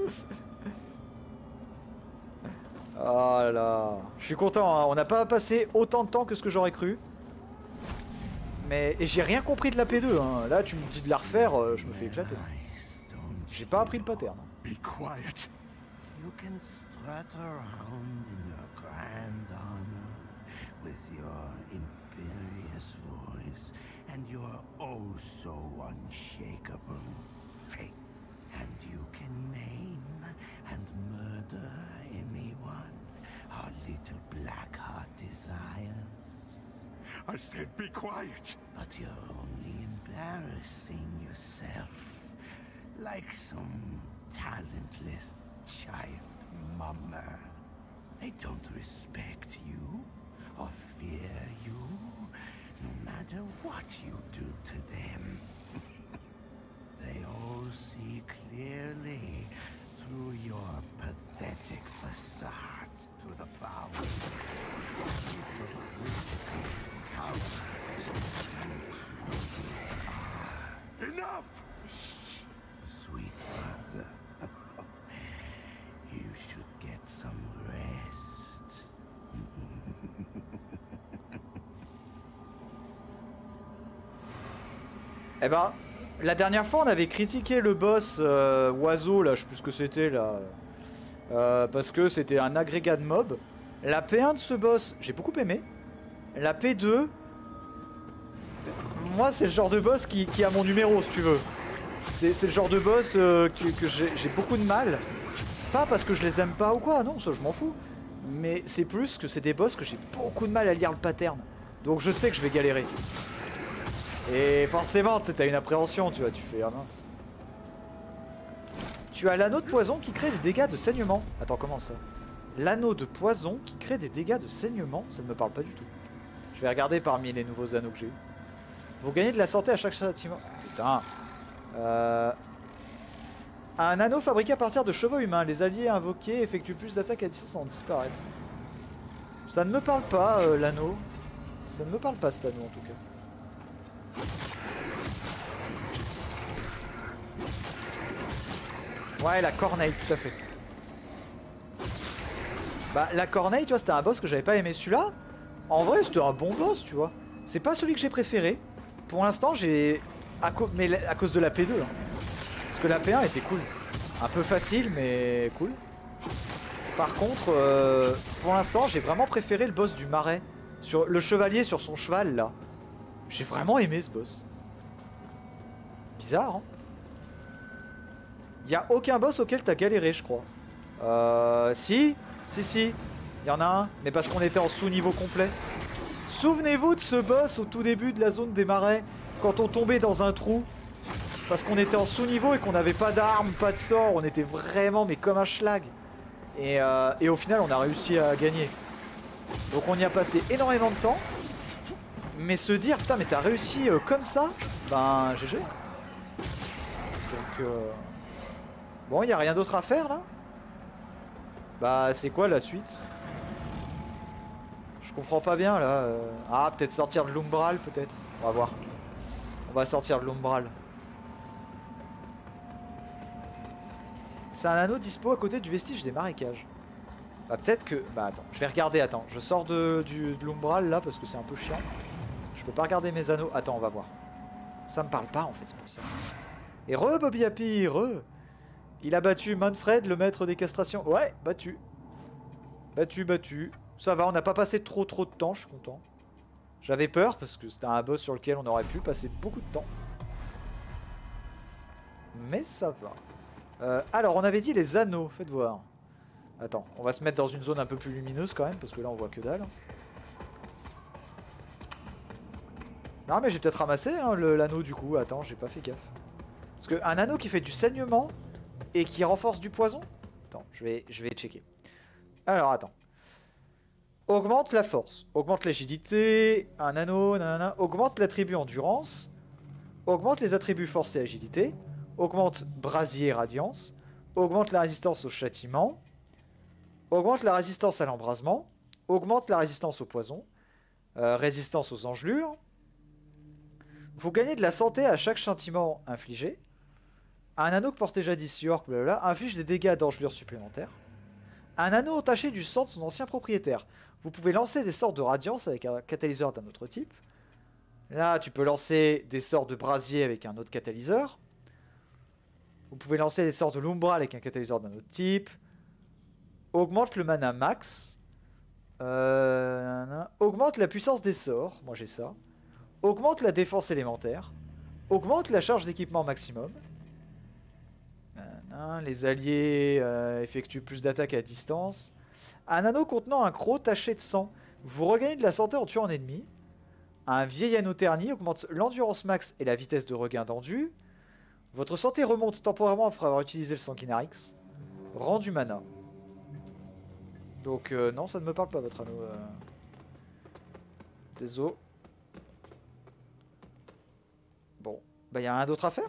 Oh là là. Je suis content, hein. On n'a pas passé autant de temps que ce que j'aurais cru. Mais et j'ai rien compris de la P deux. Hein. Là, tu me dis de la refaire, euh, je me fais éclater. J'ai pas appris le pattern. Be quiet. You can strut around in your grand armor with your imperious voice and your oh so unshakable faith. And you can maim and murder anyone our little black heart desires. I said be quiet. But you're only embarrassing yourself like some talentless child mummer. They don't respect you or fear you, no matter what you do to them. They all see clearly through your pathetic facade to the power. Enough! Sweet mother, you should get some rest. Eh ben, La dernière fois, on avait critiqué le boss euh, oiseau, là, je sais plus ce que c'était, là. Euh, parce que c'était un agrégat de mobs. La P un de ce boss, j'ai beaucoup aimé. La P deux... Moi, c'est le genre de boss qui, qui a mon numéro, si tu veux. C'est le genre de boss euh, que, que j'ai beaucoup de mal. Pas parce que je les aime pas ou quoi, non, ça je m'en fous. Mais c'est plus que c'est des boss que j'ai beaucoup de mal à lire le pattern. Donc je sais que je vais galérer. Et forcément, tu sais, t'as une appréhension, tu vois, tu fais, ah mince. Tu as l'anneau de poison qui crée des dégâts de saignement. Attends, comment ça? L'anneau de poison qui crée des dégâts de saignement, ça ne me parle pas du tout. Je vais regarder parmi les nouveaux anneaux que j'ai eu. Vous gagnez de la santé à chaque châtiment. Putain. Euh... Un anneau fabriqué à partir de chevaux humains. Les alliés invoqués effectuent plus d'attaques à distance sans disparaître. Ça ne me parle pas, euh, l'anneau. Ça ne me parle pas, cet anneau, en tout cas. Ouais, la corneille, tout à fait. Bah, la corneille, tu vois, c'était un boss que j'avais pas aimé. Celui-là, en vrai, c'était un bon boss, tu vois. C'est pas celui que j'ai préféré. Pour l'instant, j'ai... À co... Mais à cause de la P deux, hein. Parce que la P un était cool. Un peu facile, mais cool. Par contre, euh, pour l'instant, j'ai vraiment préféré le boss du marais. Sur le chevalier sur son cheval, là. J'ai vraiment aimé ce boss. Bizarre, hein. Il y a aucun boss auquel t'as galéré, je crois. Euh... Si, si, si. Il y en a un, mais parce qu'on était en sous-niveau complet. Souvenez-vous de ce boss au tout début de la zone des marais, quand on tombait dans un trou. Parce qu'on était en sous-niveau et qu'on n'avait pas d'armes, pas de sort. On était vraiment, mais comme un schlag. Et, euh, et au final, on a réussi à gagner. Donc on y a passé énormément de temps. Mais se dire, putain, mais t'as réussi euh, comme ça, ben, G G. Donc, euh... bon, il n'y a rien d'autre à faire, là. Bah, c'est quoi la suite? Je comprends pas bien, là. Euh... Ah, peut-être sortir de l'Umbral, peut-être. On va voir. On va sortir de l'Umbral. C'est un anneau dispo à côté du vestige des marécages. Bah peut-être que... Bah attends, je vais regarder, attends. Je sors de, du, de l'Umbral là parce que c'est un peu chiant. Je peux pas regarder mes anneaux. Attends, on va voir. Ça me parle pas en fait, c'est pour ça. Et re Bobby Happy, re. Il a battu Manfred, le maître des castrations. Ouais, battu. Battu, battu. Ça va, on n'a pas passé trop trop de temps, je suis content. J'avais peur parce que c'était un boss sur lequel on aurait pu passer beaucoup de temps. Mais ça va. Euh, alors, on avait dit les anneaux, faites voir. Attends, on va se mettre dans une zone un peu plus lumineuse quand même, parce que là on voit que dalle. Non mais j'ai peut-être ramassé hein, l'anneau du coup, attends, j'ai pas fait gaffe. Parce qu'un anneau qui fait du saignement et qui renforce du poison. Attends, je vais, je vais checker. Alors attends. Augmente la force, augmente l'agilité, un anneau, nanana, augmente l'attribut endurance, augmente les attributs force et agilité, augmente brasier et radiance, augmente la résistance au châtiment, augmente la résistance à l'embrasement, augmente la résistance au poison, euh, résistance aux engelures. Vous gagnez de la santé à chaque châtiment infligé. Un anneau que portait jadis York, blablabla, inflige des dégâts d'engelure supplémentaires. Un anneau entaché du sang de son ancien propriétaire. Vous pouvez lancer des sorts de radiance avec un catalyseur d'un autre type. Là, tu peux lancer des sorts de brasier avec un autre catalyseur. Vous pouvez lancer des sorts de l'umbral avec un catalyseur d'un autre type. Augmente le mana max. Euh, augmente la puissance des sorts. Moi j'ai ça. Augmente la défense élémentaire. Augmente la charge d'équipement maximum. Euh, les alliés euh, effectuent plus d'attaques à distance. Un anneau contenant un croc taché de sang. Vous regagnez de la santé en tuant un ennemi. Un vieil anneau terni augmente l'endurance max et la vitesse de regain d'endu. Votre santé remonte temporairement après avoir utilisé le sanguinarix. Rend du mana. Donc euh, non, ça ne me parle pas votre anneau. Euh... Désolé. Bon, bah il y a rien d'autre à faire.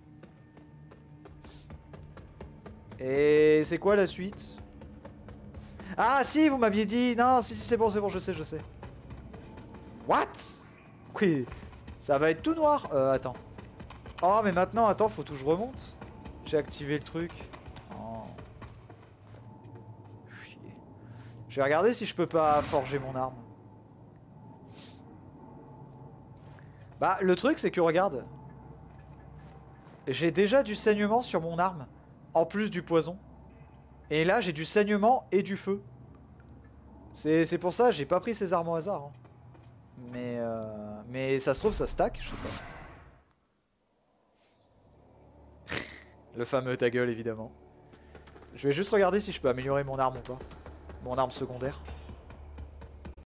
Et c'est quoi la suite? Ah si, vous m'aviez dit... Non, si, si, c'est bon, c'est bon, je sais, je sais. What? Oui, ça va être tout noir. Euh, attends. Oh, mais maintenant, attends, faut tout que je remonte. J'ai activé le truc. Oh. Chier. Je vais regarder si je peux pas forger mon arme. Bah, le truc, c'est que regarde. J'ai déjà du saignement sur mon arme, en plus du poison. Et là, j'ai du saignement et du feu. C'est pour ça, j'ai pas pris ces armes au hasard. Hein. Mais, euh, mais ça se trouve, ça stack, je sais pas. Le fameux ta gueule, évidemment. Je vais juste regarder si je peux améliorer mon arme ou pas. Mon arme secondaire.